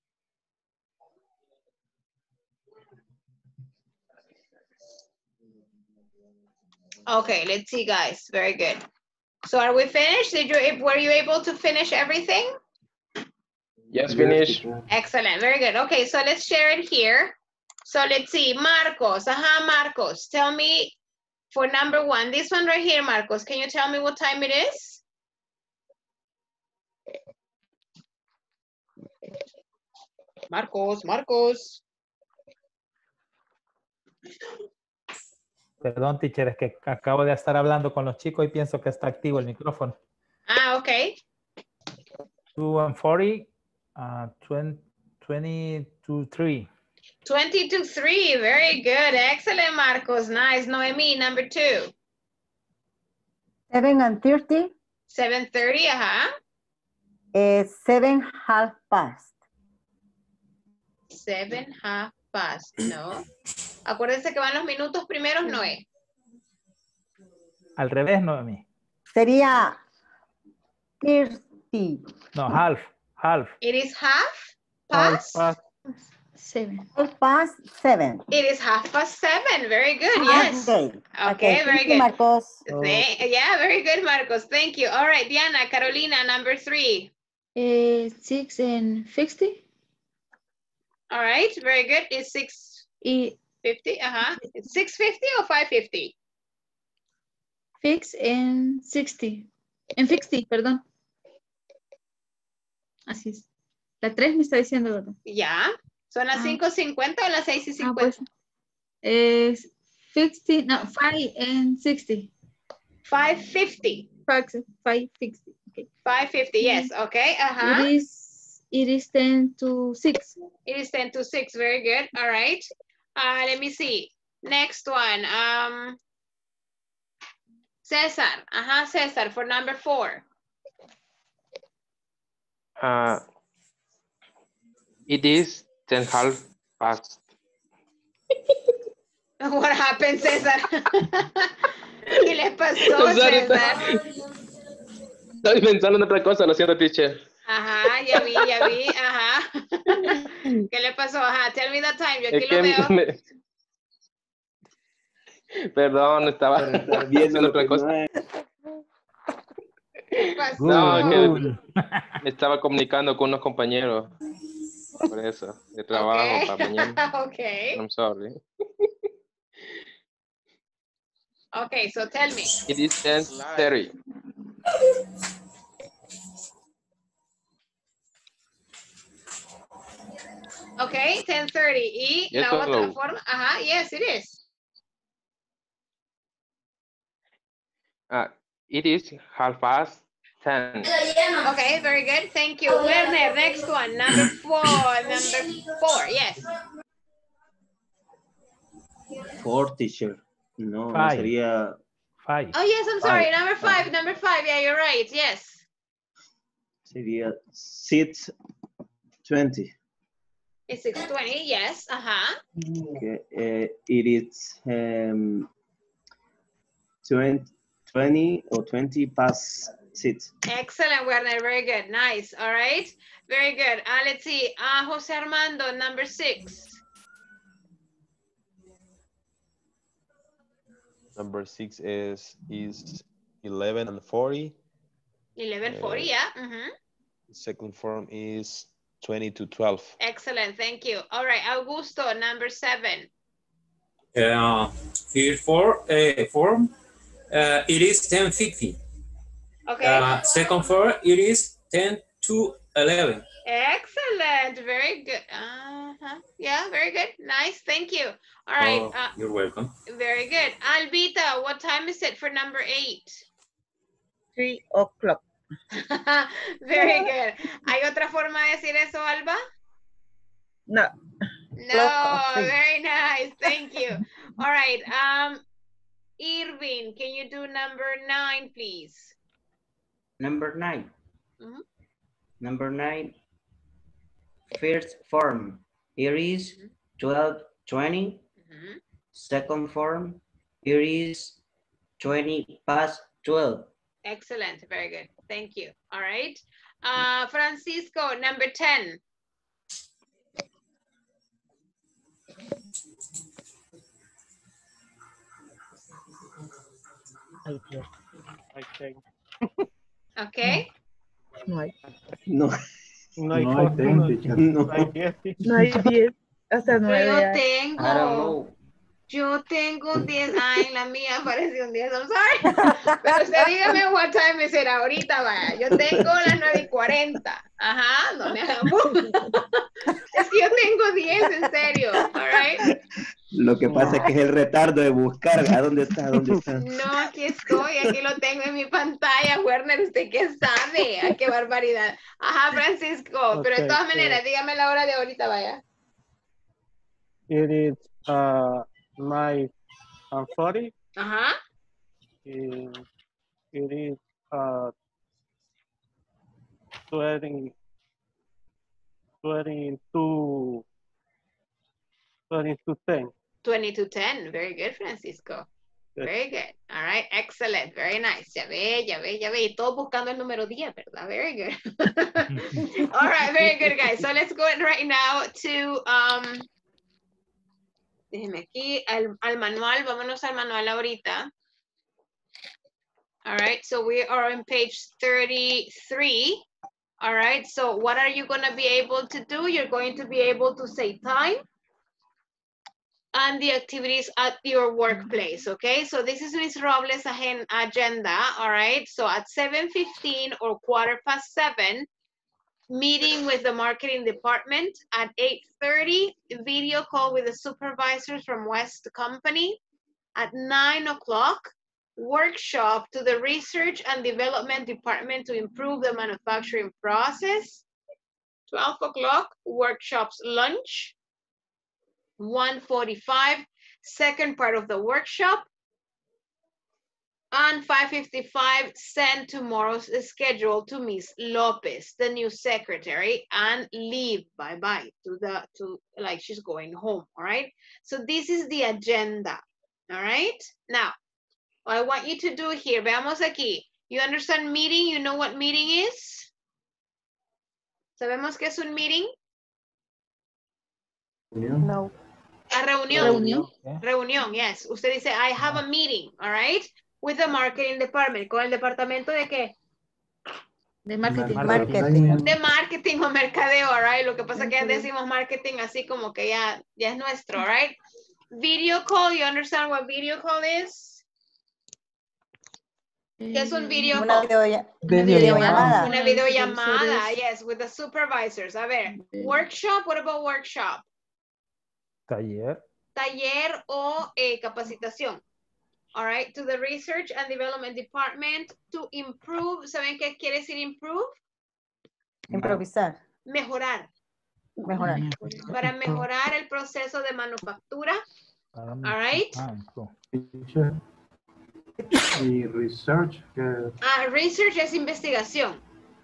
Okay, let's see, guys. Very good. So are we finished? Were you able to finish everything? Yes, finish. Excellent, very good. Okay, so let's share it here. So let's see, Marcos. Marcos, tell me for number 1. This one right here, Marcos. Can you tell me what time it is? Marcos. Perdón, teacher, es que acabo de estar hablando con los chicos y pienso que está activo el micrófono. Ah, ok. 2:40, 20 to 3. 20 to 3, very good. Excellent, Marcos. Nice. Noemi, number 2. 7:30. 7:30, 7:30. 7:30, no. Acuérdense que van los minutos primeros, Noé. Al revés, Noemi. Sería 30. No, half. It is half past? 7. Half past 7. It is 7:30. Very good, yes. Okay, very good. Marcos. Yeah, very good, Marcos. Thank you. All right, Diana, Carolina, number 3. 6:50. All right, very good. It's 6:50. It's 6:50 or 5:50? 6:60. En 60, perdón. Así es. La 3 me está diciendo, ¿verdad? Ya. ¿Son las 5:50 o las 6:50? Pues, 50, no, 5:60. 5:50. 5:60. Okay. 5:50, yes. Okay. It is 10 to 6. It is 10 to 6. Very good. All right. Let me see. Next one. Cesar. Cesar, for number 4. It is 10:30. What happened, César? ¿Qué le pasó, César? Estoy pensando en otra cosa, lo siento, teacher. Ya vi. ¿Qué le pasó? Tell me the time, yo aquí lo veo. Perdón, estaba viendo otra cosa. ¿Qué pasó? No, que me estaba comunicando con unos compañeros. Por eso, de trabajo para mañana. Okay. I'm sorry. Okay, so tell me. It is 10:30. Okay, 10:30. ¿Y yes, la otra forma? Yes, it is. It is 10:30. Okay, very good. Thank you. Werner, next one. Number 4. Yes. 4, teacher. No, 5. sería 5. Oh, yes, I'm sorry. Number 5. Yeah, you're right. Yes. Sería 6:20. It's 6:20. Yes. Okay. It is 20 or 20 past 6. Excellent, Werner. Very good. Nice. All right. Very good. Let's see. Jose Armando, number 6. Number 6 is 11:40. 11:40, yeah. The second form is 20 to 12. Excellent, thank you. All right, Augusto, number 7. Here form, it is 10:50. Okay. Second form, it is 10 to 11. Excellent, very good. Yeah, very good. Nice, thank you. All right. You're welcome. Very good. Albita, what time is it for number 8? 3 o'clock. Very good. ¿Hay otra forma de decir eso, Alba? No. No, very nice. Thank you. All right. Irvin, can you do number 9, please? Number 9. Number 9. First form. Here is 12:20. Second form. Here is 20 past 12. Excellent. Very good. Thank you. All right. Francisco, number 10. Okay. No hay. No. No hay 10, teacher. No hay 10. Hasta 9. Yo tengo un 10. Ay, la mía apareció un 10. I'm sorry. Pero usted dígame what time is it ahorita, vaya. Yo tengo las 9:40. Ajá, no me hagan Es que yo tengo 10, en serio. All right. Lo que pasa es que es el retardo de buscar. ¿A dónde está? ¿Dónde está? No, aquí estoy. Aquí lo tengo en mi pantalla. Werner, ¿usted qué sabe? Ay, qué barbaridad. Ajá, Francisco. Pero de todas maneras, dígame la hora de ahorita, vaya. It is 9:40. Ajá. It is 20 to 10. 20 to 10. Very good, Francisco. Very good. All right. Excellent. Very nice. Ya ve. Y todos buscando el número 10, ¿verdad? Very good. All right. Very good, guys. So let's go right now to, déjeme aquí, al manual. Vámonos al manual ahorita. All right. So we are on page 33. All right. So what are you going to be able to do? You're going to be able to say time and the activities at your workplace, okay? So this is Ms. Robles' agenda, all right? So at 7:15 or 7:15, meeting with the marketing department. At 8:30, video call with the supervisors from West Company. At 9 o'clock, workshop to the research and development department to improve the manufacturing process. 12 o'clock, workshops lunch. 1:45, second part of the workshop. And 5:55, send tomorrow's schedule to Ms. Lopez, the new secretary, and leave, bye-bye, like she's going home, all right? So this is the agenda, all right? Now, what I want you to do here, veamos aquí. You understand meeting? You know what meeting is? ¿Sabemos qué es un meeting? No. A reunión. Reunión, yes. Usted dice, I have a meeting, all right? With the marketing department. ¿Con el departamento de qué? De marketing. De marketing o mercadeo, all right? Lo que pasa es que ya decimos marketing así como que ya es nuestro, all right? Video call, you understand what video call is? ¿Qué es un video call? Videollamada. Una videollamada, yes, with the supervisors. A ver, workshop, what about workshop? Taller. Taller o capacitación. All right, to the research and development department to improve. ¿Saben qué quiere decir improve? Improvisar. Mejorar. Mejorar. Para mejorar el proceso de manufactura. All right. Y research. Research es investigación.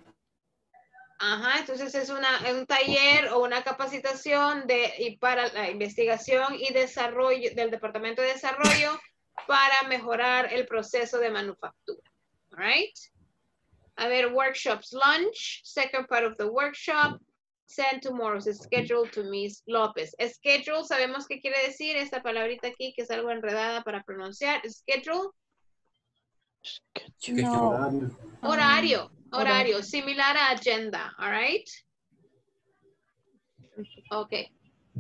Ajá, entonces es un taller o una capacitación para la investigación y desarrollo del Departamento de Desarrollo para mejorar el proceso de manufactura. All right. A ver, workshops lunch, second part of the workshop, send tomorrow's schedule to Ms. Lopez. Schedule, ¿sabemos qué quiere decir esta palabrita aquí que es algo enredada para pronunciar? Schedule. No. Horario, similar a agenda, all right? Okay.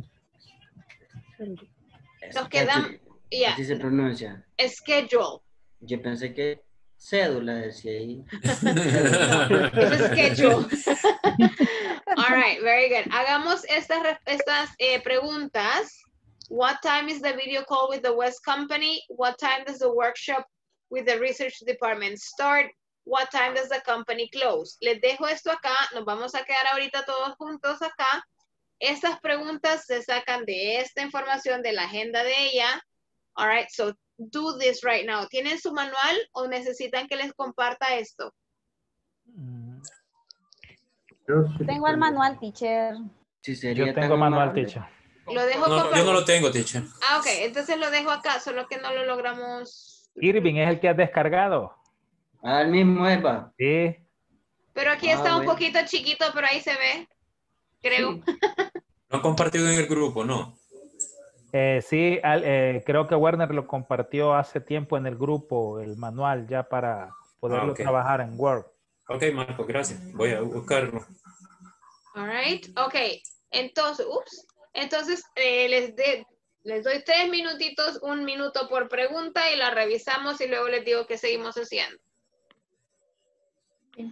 Nos quedan, Así se pronuncia. Schedule. Yo pensé que cédula decía ahí. Es schedule. All right, very good. Hagamos estas preguntas. What time is the video call with the West Company? What time does the workshop with the research department start? What time does the company close? Les dejo esto acá. Nos vamos a quedar ahorita todos juntos acá. Estas preguntas se sacan de esta información de la agenda de ella. All right, so do this right now. ¿Tienen su manual o necesitan que les comparta esto? Tengo el manual, teacher. Sí, sería yo tengo manual, teacher. Lo dejo yo no lo tengo, teacher. Ok, entonces lo dejo acá, solo que no lo logramos. Irving es el que has descargado. Al mismo, Eva. Sí. Pero aquí está un poquito chiquito, pero ahí se ve. Creo. Sí. ¿No han compartido en el grupo? No. Sí, creo que Werner lo compartió hace tiempo en el grupo, el manual, ya para poderlo trabajar en Word. Ok, Marco, gracias. Voy a buscarlo. All right. Ok. Entonces, Entonces, les doy 3 minutitos, 1 minuto por pregunta y la revisamos y luego les digo qué seguimos haciendo. Bien.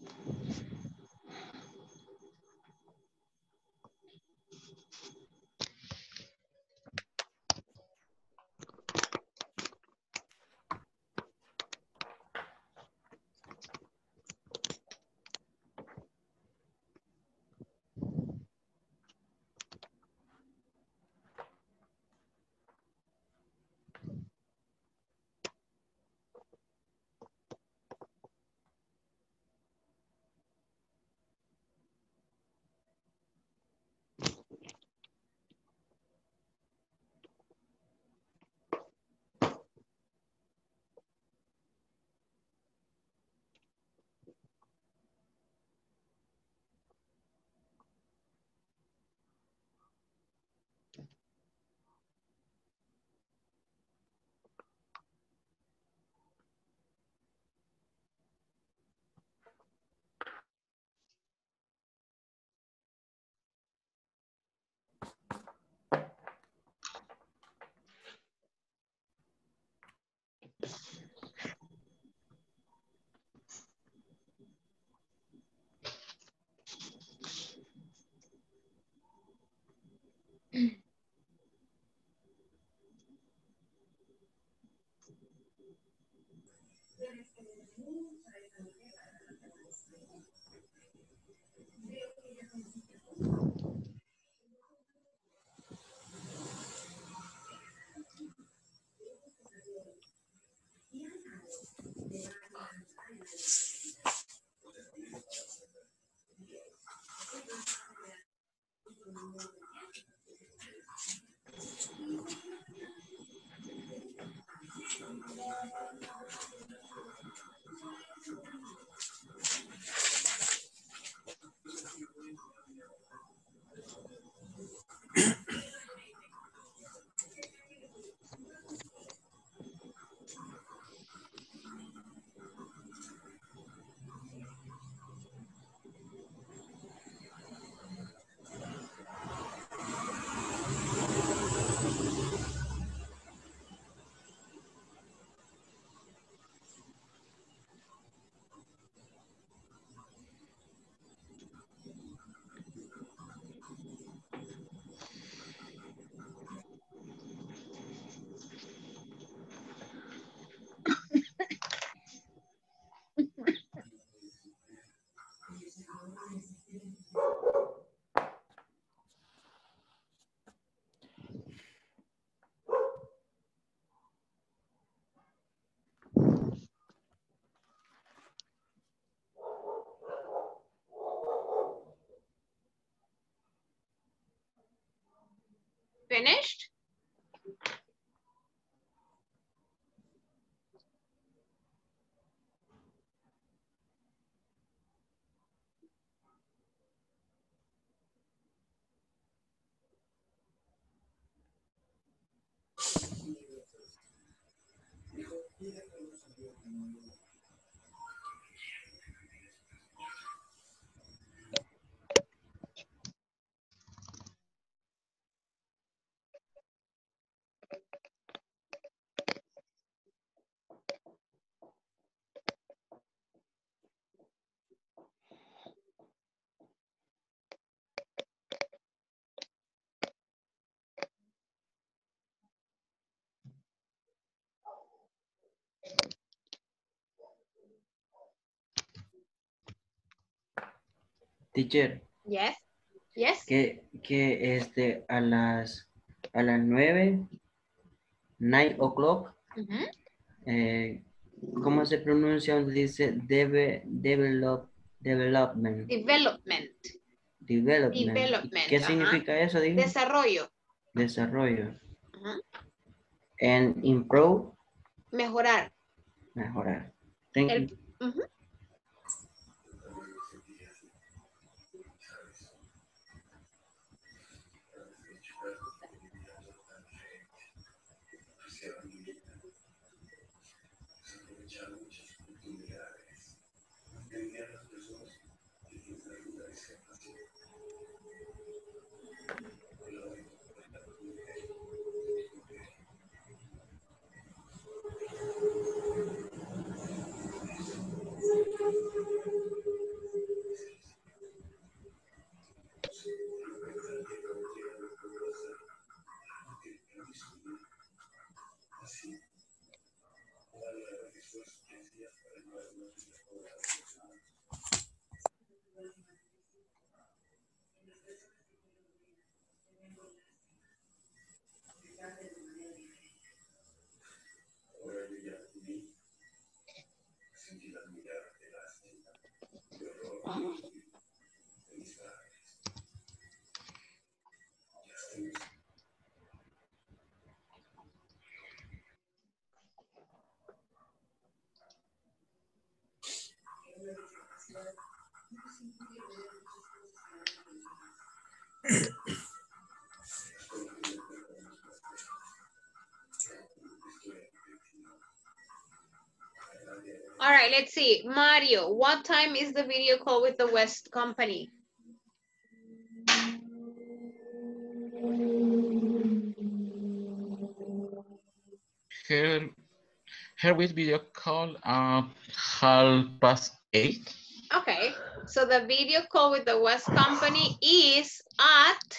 Finished? Teacher. Yes. Yes. Que a las 9 o'clock, ¿cómo se pronuncia donde dice development? Development. ¿Qué significa eso? Digo? Desarrollo. Desarrollo. And improve. Mejorar. Mejorar. Thank you. All right, let's see. Mario, what time is the video call with the West Company? Here with video call 8:30. Okay, so the video call with the West Company is at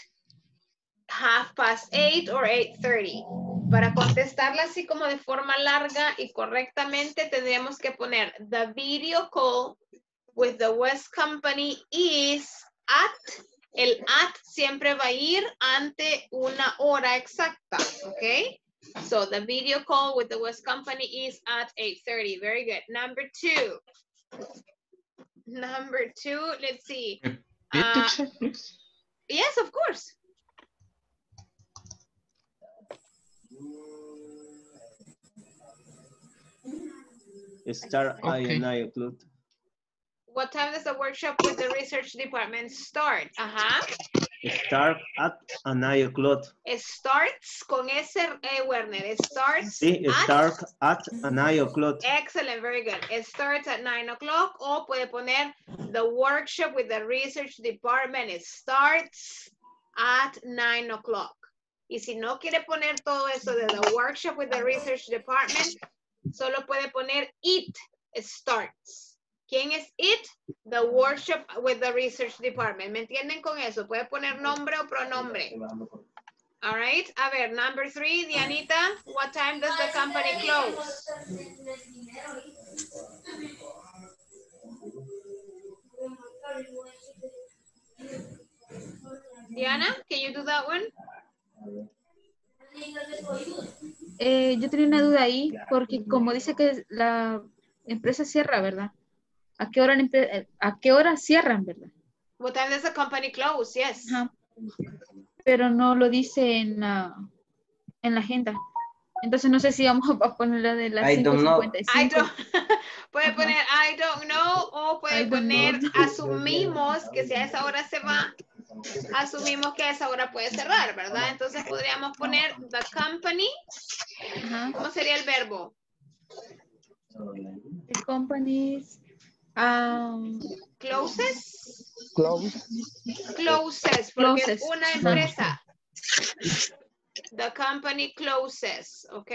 8:30 or 8:30. Para contestarla así como de forma larga y correctamente tendríamos que poner the video call with the West Company is at. El at siempre va a ir ante una hora exacta, ¿ok? So the video call with the West Company is at 8:30. Very good. Number two, let's see. Yes, of course. Start at 9 o'clock. What time does the workshop with the research department start? Start at 9 o'clock. Starts con S, Werner. It starts Sí, start at 9 o'clock. Excellent, very good. It starts at 9 o'clock o puede poner the workshop with the research department. It starts at 9 o'clock. Y si no quiere poner todo eso de the workshop with the research department, solo puede poner it starts. ¿Quién es it? The workshop with the research department. ¿Me entienden con eso? Puede poner nombre o pronombre. All right. A ver, number 3, Dianita. What time does the company close? Diana, can you do that one? Yo tenía una duda ahí, porque como dice que la empresa cierra, ¿verdad? ¿A qué hora cierran, verdad? What time does the company close? Yes. Pero no lo dice en la agenda. Entonces no sé si vamos a poner la de las 5:55. Puede poner I don't know o puede poner asumimos que si a esa hora se va, asumimos que a esa hora puede cerrar, ¿verdad? Entonces podríamos poner the company. ¿Cómo sería el verbo? The company's closes. Closes, porque es una empresa. The company closes, ¿ok?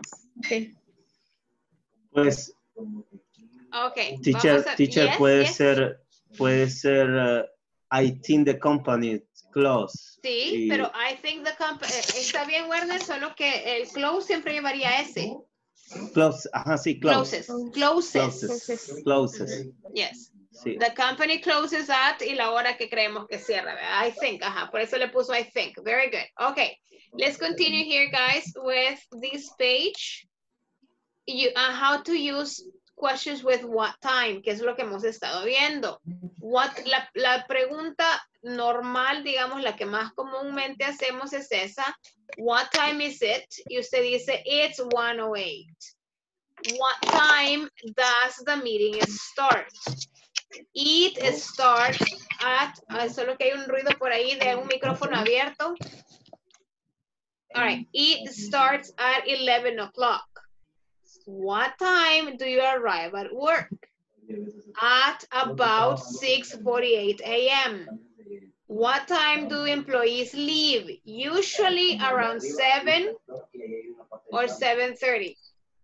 Pues, teacher, yes, puede ser, I think the company close. Sí, pero I think the company, está bien, Werner, solo que el close siempre llevaría S. Close, sí, close. Closes. Yes. Sí. The company closes at y la hora que creemos que cierra, ¿verdad? I think, por eso le puso I think. Very good. Okay, let's continue here, guys, with this page. How to use questions with what time, que es lo que hemos estado viendo. La pregunta normal, digamos, la que más comúnmente hacemos es esa. What time is it? Y usted dice, it's 1:08. What time does the meeting start? It starts at, solo que hay un ruido por ahí de un micrófono abierto. All right, it starts at 11 o'clock. What time do you arrive at work? At about 6:48 a.m. What time do employees leave? Usually around 7 or 7:30.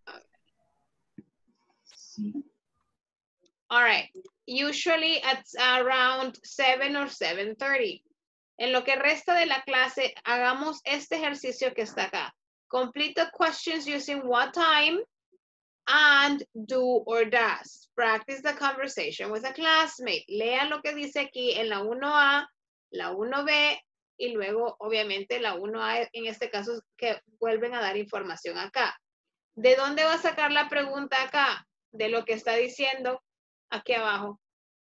All right, usually at around 7 or 7:30. En lo que resta de la clase, hagamos este ejercicio que está acá. Complete the questions using what time and do or does. Practice the conversation with a classmate. Lea lo que dice aquí en la 1A, la 1B y luego, obviamente, la 1A, en este caso, que vuelven a dar información acá. ¿De dónde va a sacar la pregunta acá? De lo que está diciendo aquí abajo.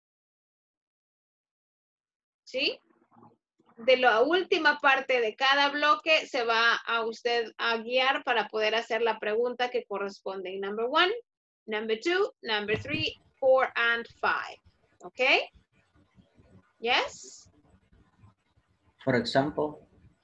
¿Sí? De la última parte de cada bloque se va a usted a guiar para poder hacer la pregunta que corresponde. Number 1, number 2, number 3, 4, and 5. Okay? Yes? For example,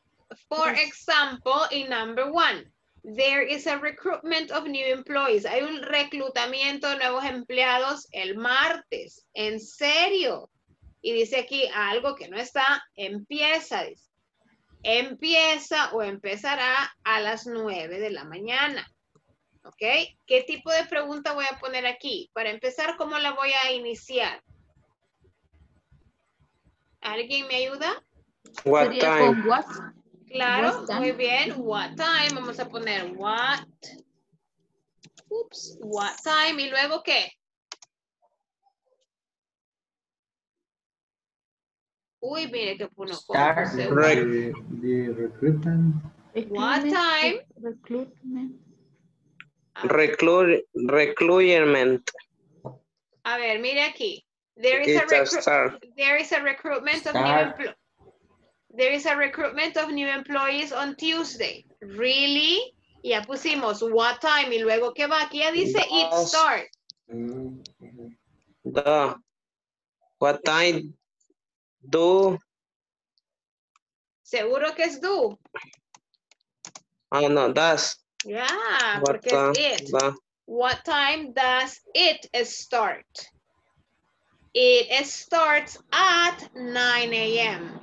in number 1, there is a recruitment of new employees. Hay un reclutamiento de nuevos empleados el martes. ¿En serio? Y dice aquí algo que no está, empieza, dice. Empieza o empezará a las 9 de la mañana. ¿Ok? ¿Qué tipo de pregunta voy a poner aquí? Para empezar, ¿cómo la voy a iniciar? ¿Alguien me ayuda? What time? Con what? Claro, What muy bien. What time? Vamos a poner what. Oops, what time. ¿Y luego qué? Uy, mire que puno. The recruitment. What time? Recruitment. Recruitment. A ver, mire aquí. There is a recruitment of new employees. There is a recruitment of new employees on Tuesday. Really? Ya pusimos what time y luego ¿qué va? Aquí ya dice it starts. What time do? Seguro que es do. Oh, no, does. Yeah, porque es it. What time does it start? It starts at 9 a.m.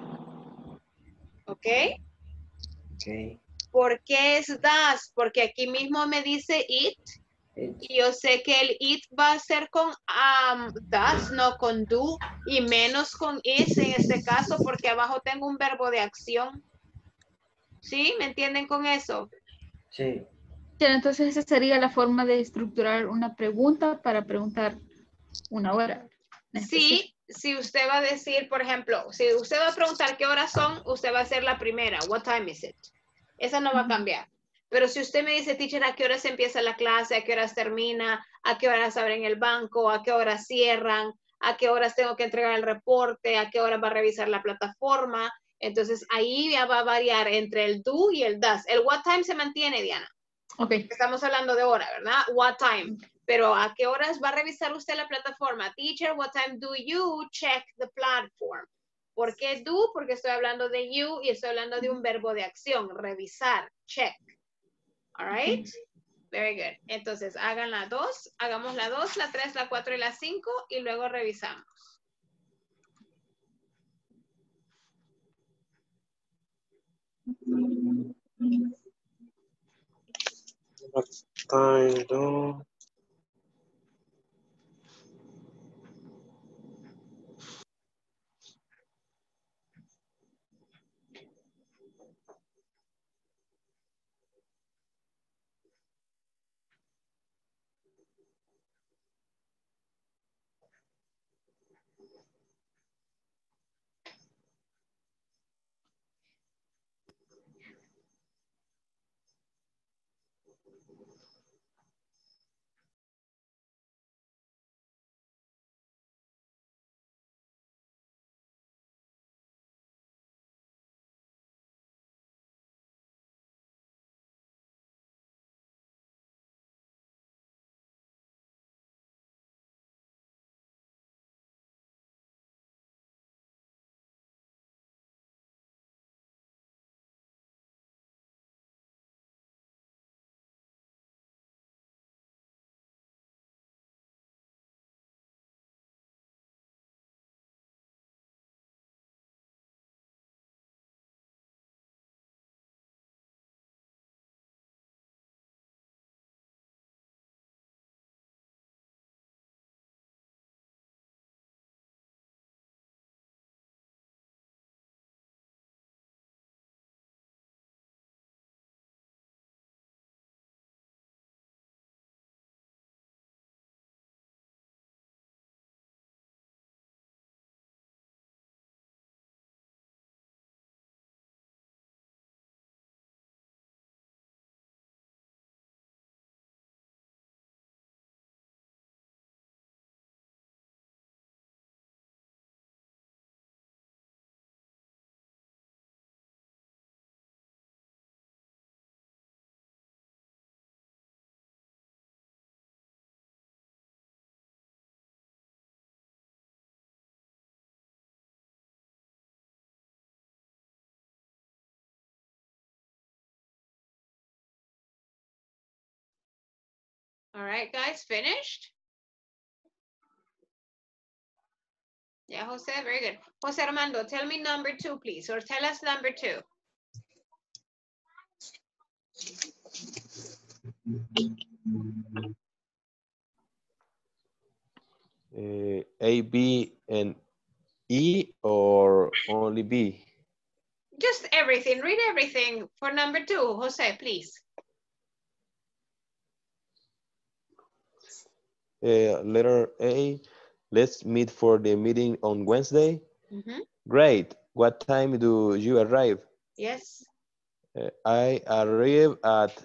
¿Ok? Okay. ¿Por qué es does? Porque aquí mismo me dice it. Y yo sé que el it va a ser con does, no con do. Y menos con is en este caso, porque abajo tengo un verbo de acción. ¿Sí? ¿Me entienden con eso? Sí. Entonces esa sería la forma de estructurar una pregunta para preguntar una hora. Sí, si usted va a decir, por ejemplo, si usted va a preguntar qué horas son, usted va a hacer la primera, what time is it? Esa no va a cambiar. Pero si usted me dice, teacher, ¿a qué horas empieza la clase? ¿A qué horas termina? ¿A qué horas abren el banco? ¿A qué horas cierran? ¿A qué horas tengo que entregar el reporte? ¿A qué horas va a revisar la plataforma? Entonces ahí ya va a variar entre el do y el does. El what time se mantiene, Diana. Ok. Estamos hablando de hora, ¿verdad? What time. Pero ¿a qué horas va a revisar usted la plataforma? Teacher, what time do you check the platform? ¿Por qué do? Porque estoy hablando de you y estoy hablando de un verbo de acción, revisar, check. All right? Very good. Entonces, hagan la 2, hagamos la 2, la 3, la 4 y la 5 y luego revisamos. What time do? All right, guys, finished? Yeah, Jose, very good. Jose Armando, tell me number 2, please, or tell us number 2. A, B, and E, or only B? Just everything, read everything for number 2, Jose, please. Letter A, let's meet for the meeting on Wednesday. Great. What time do you arrive? Yes. I arrive at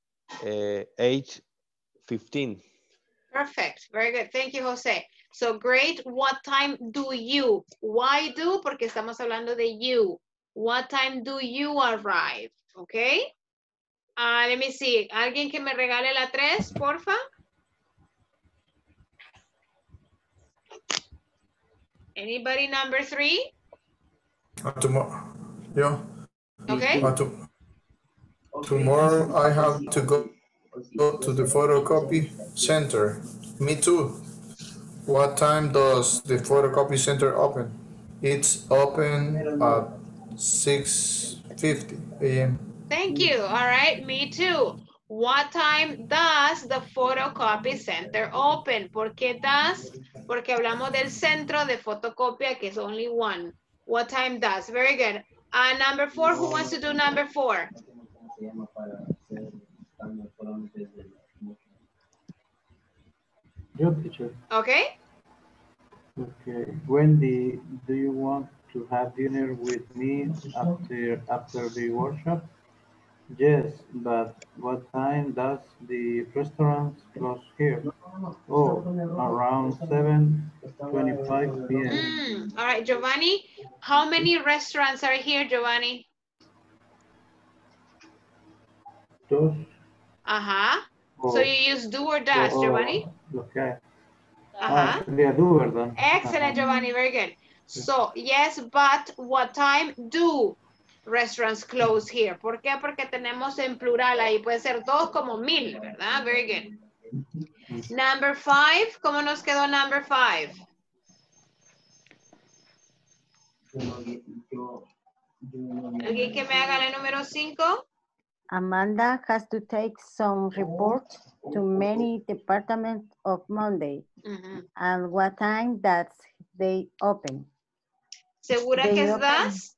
8:15. Perfect. Very good. Thank you, Jose. So great. What time do you? Why do? Porque estamos hablando de you. What time do you arrive? Okay. Let me see. ¿Alguien que me regale la 3, porfa? Anybody number 3? Tomorrow. Yeah. Okay. Tomorrow I have to go to the photocopy center. Me too. What time does the photocopy center open? It's open at 6:50 a.m. Thank you. All right. Me too. What time does the photocopy center open? ¿Por qué does? Porque hablamos del centro de fotocopia, que es only one. What time does? Very good. Number 4, who wants to do number 4? Your teacher. Okay. Okay. Wendy, do you want to have dinner with me after the workshop? Yes, but what time does the restaurant close here? Oh, around 7:25 p.m. All right, Giovanni, how many restaurants are here, Giovanni? Dos. So you use do or does, Giovanni? Okay. Sería do, ¿verdad? Excellent, Giovanni, very good. So, yes, but what time do restaurants close here? ¿Por qué? Porque tenemos en plural ahí, puede ser 2 como 1000, ¿verdad? Very good. Number 5, ¿cómo nos quedó number 5? ¿Alguien que me haga la número 5? Amanda has to take some reports to many departments of Monday. And what time does they open? ¿Segura que es das?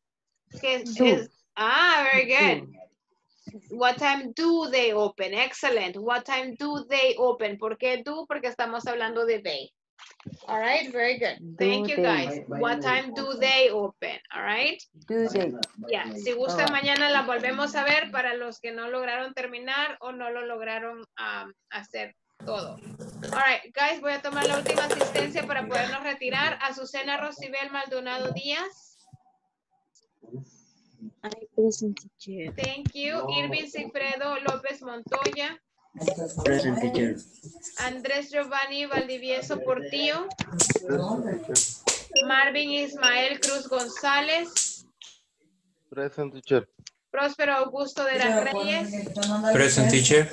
Very good. What time do they open? Excellent. What time do they open? ¿Por qué do? Porque estamos hablando de they. All right, very good. Thank you, guys. What time do they open? All right. Do they? Yeah, si gusta mañana la volvemos a ver para los que no lograron terminar o no lo lograron hacer todo. All right, guys, voy a tomar la última asistencia para podernos retirar. Azucena Rosibel Maldonado Díaz. Present, teacher. Thank you. Irving Cifredo López Montoya. Present, teacher. Andrés Giovanni Valdivieso Portillo. Marvin Ismael Cruz González. Present, teacher. Próspero Augusto de las Reyes. Present, teacher.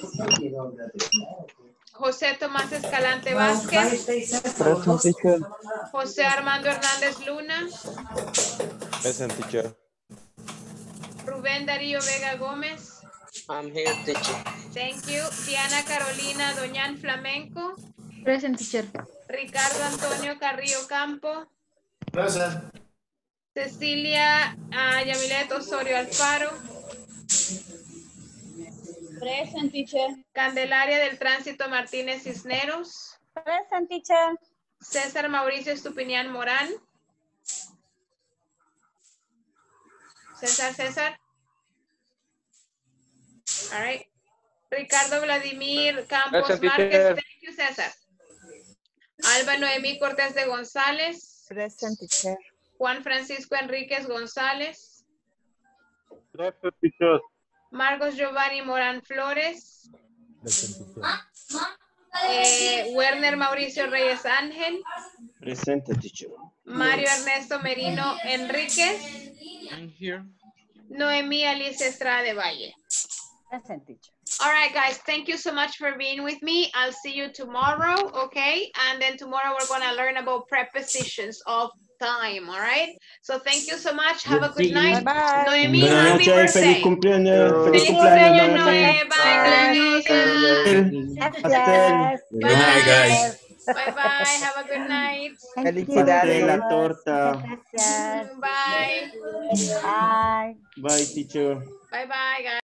José Tomás Escalante Vázquez. Present, teacher. José Armando Hernández Luna. Present, teacher. Rubén Darío Vega Gómez. I'm here, teacher. Thank you. Diana Carolina Doñán Flamenco. Present, teacher. Ricardo Antonio Carrillo Campo. Present. Cecilia Yamilet Osorio Alfaro. Present, teacher. Candelaria del Tránsito Martínez Cisneros. Present, teacher. César Mauricio Estupinián Morán. César. All right. Ricardo Vladimir Campos Márquez. Thank you, César. Alba Noemí Cortés de González. Present, teacher. Juan Francisco Enríquez González. Present, teacher. Marcos Giovanni Morán Flores. Werner Mauricio Reyes Ángel. Presente, teacher. Mario Ernesto Merino Enríquez. I'm here. Noemí Alicia Estrada de Valle. Present, teacher. All right, guys, thank you so much for being with me. I'll see you tomorrow, okay? And then tomorrow we're going to learn about prepositions of time, all right? So thank you so much. Have a good night. Bye-bye. Noemi, happy birthday. Feliz cumpleaños. Feliz cumpleaños, Noé. Bye, Gracias. Bye, guys. Bye-bye. Have a good night. Felicidades. La torta. Gracias. Bye. Bye. Bye, teacher. Bye-bye, guys.